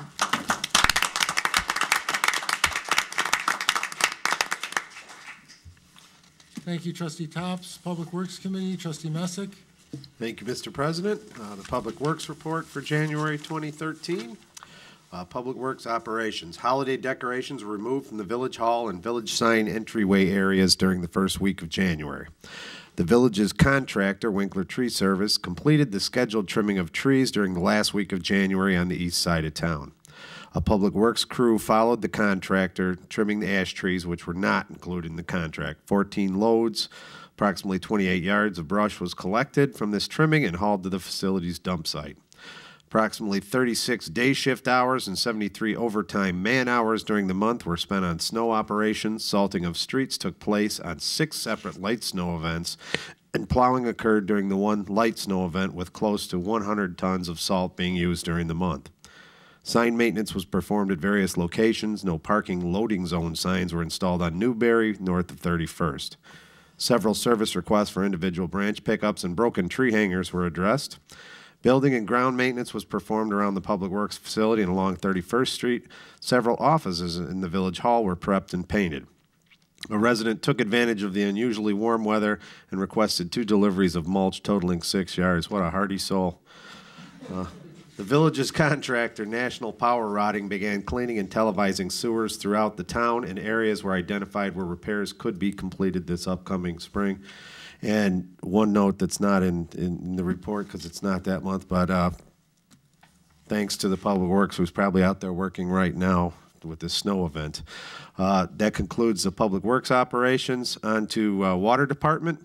Thank you, Trustee Tops. Public Works Committee, Trustee Messick. Thank you, Mister President. Uh, the Public Works report for January twenty thirteen. Uh, Public Works operations. Holiday decorations were removed from the Village Hall and Village Sign entryway areas during the first week of January. The village's contractor, Winkler Tree Service, completed the scheduled trimming of trees during the last week of January on the east side of town. A Public Works crew followed the contractor, trimming the ash trees, which were not included in the contract. fourteen loads, approximately twenty-eight yards of brush was collected from this trimming and hauled to the facility's dump site. Approximately thirty-six day shift hours and seventy-three overtime man hours during the month were spent on snow operations. Salting of streets took place on six separate light snow events, and plowing occurred during the one light snow event with close to one hundred tons of salt being used during the month. Sign maintenance was performed at various locations. No parking loading zone signs were installed on Newberry, north of thirty-first. Several service requests for individual branch pickups and broken tree hangers were addressed. Building and ground maintenance was performed around the Public Works facility and along thirty-first Street. Several offices in the Village Hall were prepped and painted. A resident took advantage of the unusually warm weather and requested two deliveries of mulch totaling six yards. What a hardy soul. Uh, the village's contractor, National Power Rodding, began cleaning and televising sewers throughout the town in areas where identified where repairs could be completed this upcoming spring. And one note that's not in, in the report because it's not that month, but uh, thanks to the Public Works, who's probably out there working right now with this snow event. Uh, that concludes the Public Works operations. On to uh, Water Department.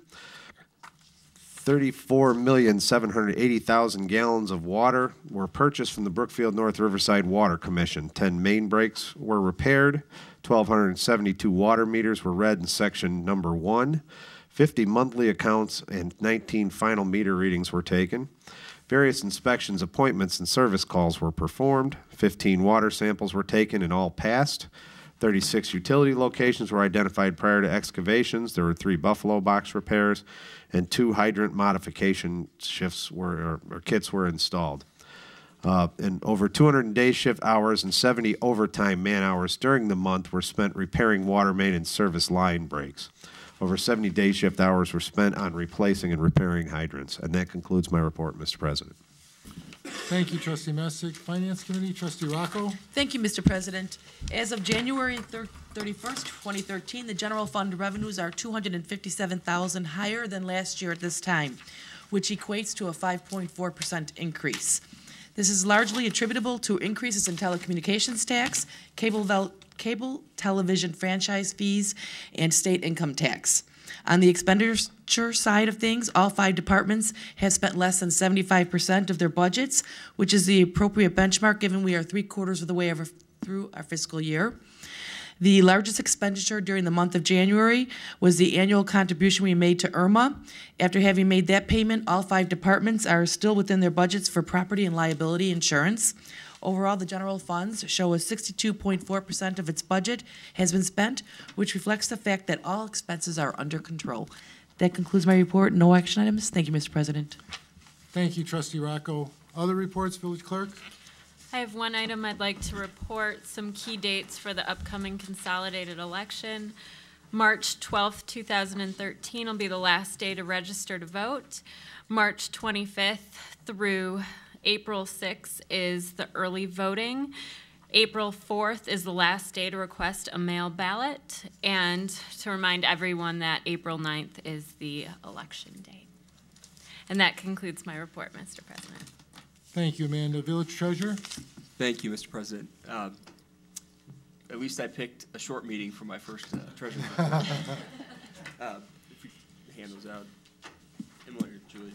thirty-four million seven hundred eighty thousand gallons of water were purchased from the Brookfield North Riverside Water Commission. ten main breaks were repaired. one thousand two hundred seventy-two water meters were read in section number one. fifty monthly accounts and nineteen final meter readings were taken. Various inspections, appointments, and service calls were performed. fifteen water samples were taken and all passed. thirty-six utility locations were identified prior to excavations. There were three Buffalo box repairs, and two hydrant modification shifts were, or, or kits were installed. Uh, and over two hundred day shift hours and seventy overtime man hours during the month were spent repairing water main and service line breaks. Over seventy day shift hours were spent on replacing and repairing hydrants. And that concludes my report, Mister President. Thank you, Trustee Messick. Finance Committee, Trustee Rocco. Thank you, Mister President. As of January thirty-first, twenty thirteen, the general fund revenues are two hundred fifty-seven thousand dollars higher than last year at this time, which equates to a five point four percent increase. This is largely attributable to increases in telecommunications tax, cable, vel- cable television franchise fees, and state income tax. On the expenditure side of things, all five departments have spent less than seventy-five percent of their budgets, which is the appropriate benchmark given we are three quarters of the way over through our fiscal year. The largest expenditure during the month of January was the annual contribution we made to IRMA. After having made that payment, all five departments are still within their budgets for property and liability insurance. Overall, the general funds show a sixty-two point four percent of its budget has been spent, which reflects the fact that all expenses are under control. That concludes my report. No action items. Thank you, Mister President. Thank you, Trustee Rocco. Other reports, Village Clerk? I have one item I'd like to report, some key dates for the upcoming consolidated election. March twelfth, two thousand thirteen will be the last day to register to vote. March twenty-fifth through April sixth is the early voting. April fourth is the last day to request a mail ballot. And to remind everyone that April ninth is the election date. And that concludes my report, Mister President. Thank you, Amanda. Village Treasurer? Thank you, Mister President. Um, at least I picked a short meeting for my first uh, treasurer report. uh, if we hand those out. Emily or Julie.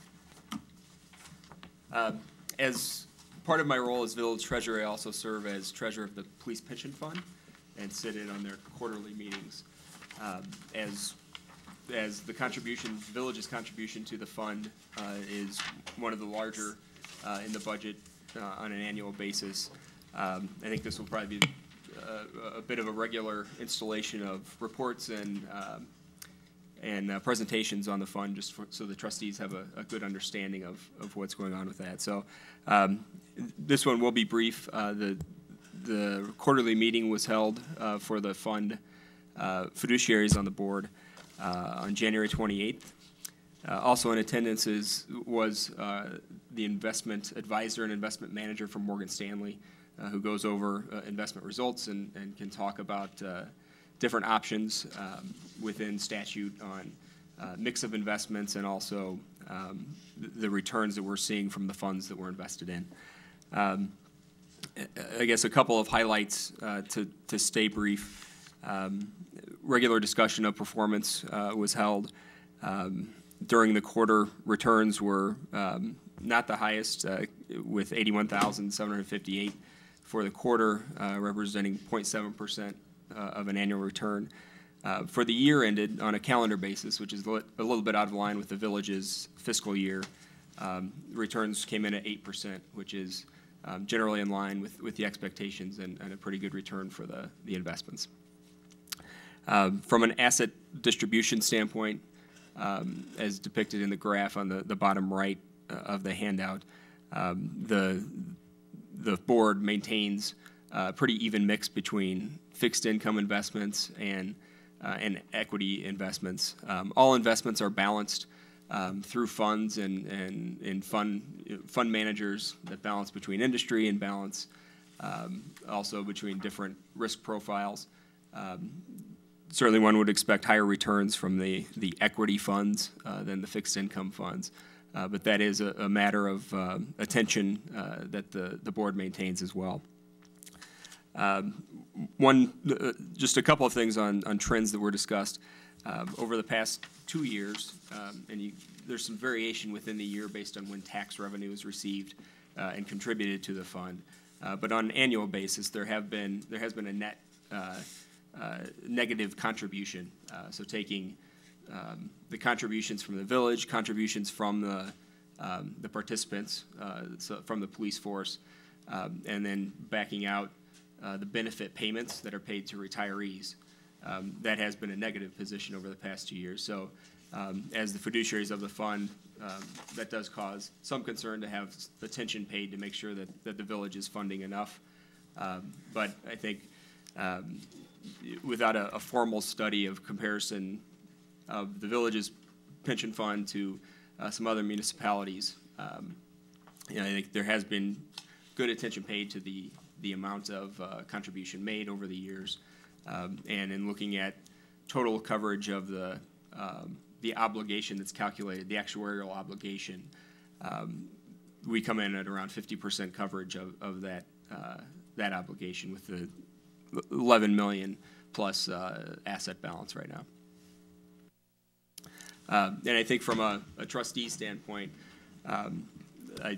Uh, as part of my role as village treasurer, I also serve as treasurer of the Police Pension Fund and sit in on their quarterly meetings. Um, as as the contribution, the village's contribution to the fund uh, is one of the larger uh, in the budget uh, on an annual basis. Um, I think this will probably be a, a bit of a regular installation of reports and um, and uh, presentations on the fund, just for, so the trustees have a, a good understanding of, of what's going on with that. So um, this one will be brief. Uh, the the quarterly meeting was held uh, for the fund uh, fiduciaries on the board uh, on January twenty-eighth. Uh, also in attendance is, was uh, the investment advisor and investment manager from Morgan Stanley, uh, who goes over uh, investment results and, and can talk about uh, different options um, within statute on uh, mix of investments and also um, the, the returns that we're seeing from the funds that we're invested in. Um, I guess a couple of highlights uh, to, to stay brief. Um, regular discussion of performance uh, was held. Um, during the quarter, returns were um, not the highest, uh, with eighty-one thousand seven hundred fifty-eight for the quarter, uh, representing zero point seven percent uh, of an annual return. Uh, for the year ended on a calendar basis, which is a little bit out of line with the village's fiscal year, um, returns came in at eight percent, which is um, generally in line with, with the expectations and, and a pretty good return for the, the investments. Um, from an asset distribution standpoint, um, as depicted in the graph on the, the bottom right uh, of the handout, um, the, the board maintains a pretty even mix between fixed income investments and, uh, and equity investments. Um, all investments are balanced Um, through funds and, and, and fund, fund managers that balance between industry and balance um, also between different risk profiles. Um, certainly one would expect higher returns from the, the equity funds uh, than the fixed income funds. Uh, but that is a, a matter of uh, attention uh, that the, the board maintains as well. Um, one, uh, just a couple of things on, on trends that were discussed. Um, over the past two years, um, and you, there's some variation within the year based on when tax revenue is received uh, and contributed to the fund. Uh, but on an annual basis, there have been there has been a net uh, uh, negative contribution. Uh, so taking um, the contributions from the village, contributions from the um, the participants, uh, so from the police force, um, and then backing out uh, the benefit payments that are paid to retirees. Um, that has been a negative position over the past two years. So um, as the fiduciaries of the fund, um, that does cause some concern to have attention paid to make sure that, that the village is funding enough. Um, but I think um, without a, a formal study of comparison of the village's pension fund to uh, some other municipalities, um, you know, I think there has been good attention paid to the, the amount of uh, contribution made over the years. Um, and in looking at total coverage of the um, the obligation that's calculated, the actuarial obligation, um, we come in at around fifty percent coverage of, of that uh, that obligation with the eleven million plus uh, asset balance right now. Uh, and I think from a, a trustee standpoint, um, I,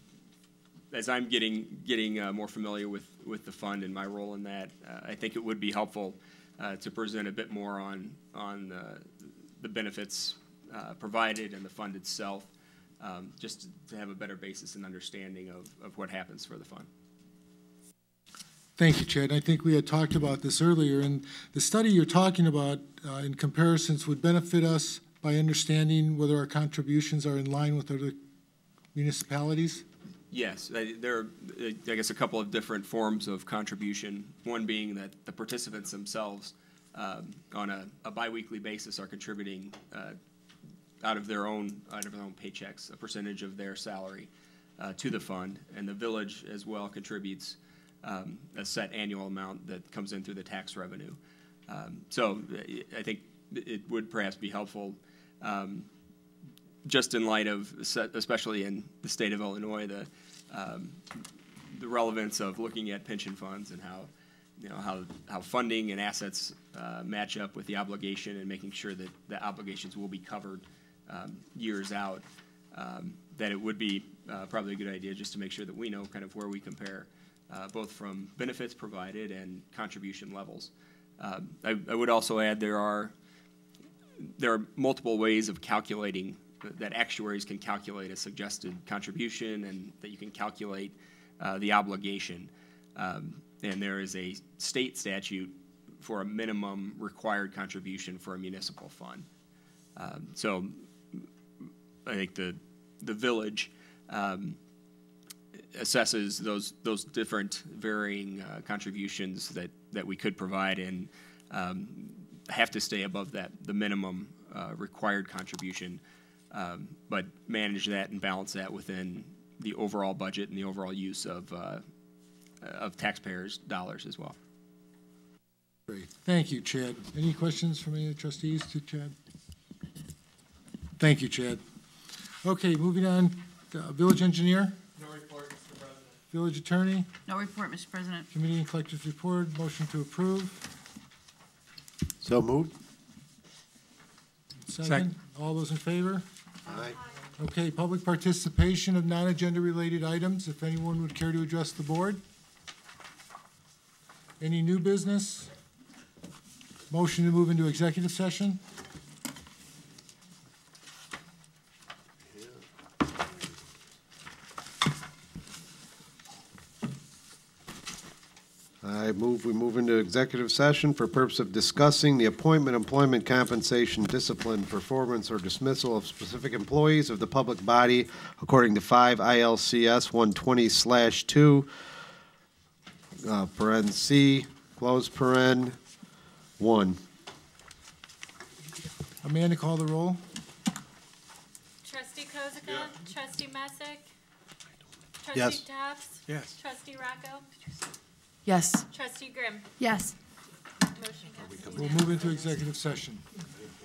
as I'm getting getting uh, more familiar with, with the fund and my role in that, uh, I think it would be helpful uh, to present a bit more on on uh, the benefits uh, provided and the fund itself, um, just to have a better basis and understanding of, of what happens for the fund. Thank you, Chad. I think we had talked about this earlier, and the study you're talking about uh, in comparisons would benefit us by understanding whether our contributions are in line with other municipalities. Yes, I- there are, uh, I guess, a couple of different forms of contribution. One being that the participants themselves, um, on a, a biweekly basis, are contributing uh, out of their own out of their own paychecks a percentage of their salary uh, to the fund, and the village as well contributes um, a set annual amount that comes in through the tax revenue. Um, so I think it would perhaps be helpful. Um, just in light of, especially in the state of Illinois, the um, the relevance of looking at pension funds and how, you know, how how funding and assets uh, match up with the obligation, and making sure that the obligations will be covered um, years out. Um, that it would be uh, probably a good idea just to make sure that we know kind of where we compare, uh, both from benefits provided and contribution levels. Um, I, I would also add there are there are multiple ways of calculating that actuaries can calculate a suggested contribution, and that you can calculate uh, the obligation. Um, and there is a state statute for a minimum required contribution for a municipal fund. Um, so I think the the village um, assesses those those different varying uh, contributions that, that we could provide, and um, have to stay above that the minimum uh, required contribution. Um, but manage that and balance that within the overall budget and the overall use of uh, of taxpayers' dollars as well. Great. Thank you, Chad. Any questions from any of the trustees to Chad? Thank you, Chad. Okay, moving on. Uh, village engineer? No report, Mister President. Village attorney? No report, Mister President. Committee and collectors report. Motion to approve. So moved. Second. Second. All those in favor? Aye. Okay, public participation of non-agenda related items. If anyone would care to address the board. Any new business? Motion to move into executive session. move, we move into executive session for purpose of discussing the appointment, employment, compensation, discipline, performance, or dismissal of specific employees of the public body according to five I L C S one twenty slash two, uh, paren C, close paren, one. Amanda, call the roll. Trustee Kozika? Trustee Messick? Yes. Trustee Tops? Yes. Trustee Rocco? Yes. Trustee Grimm? Yes. Motion passes. We'll move into executive session.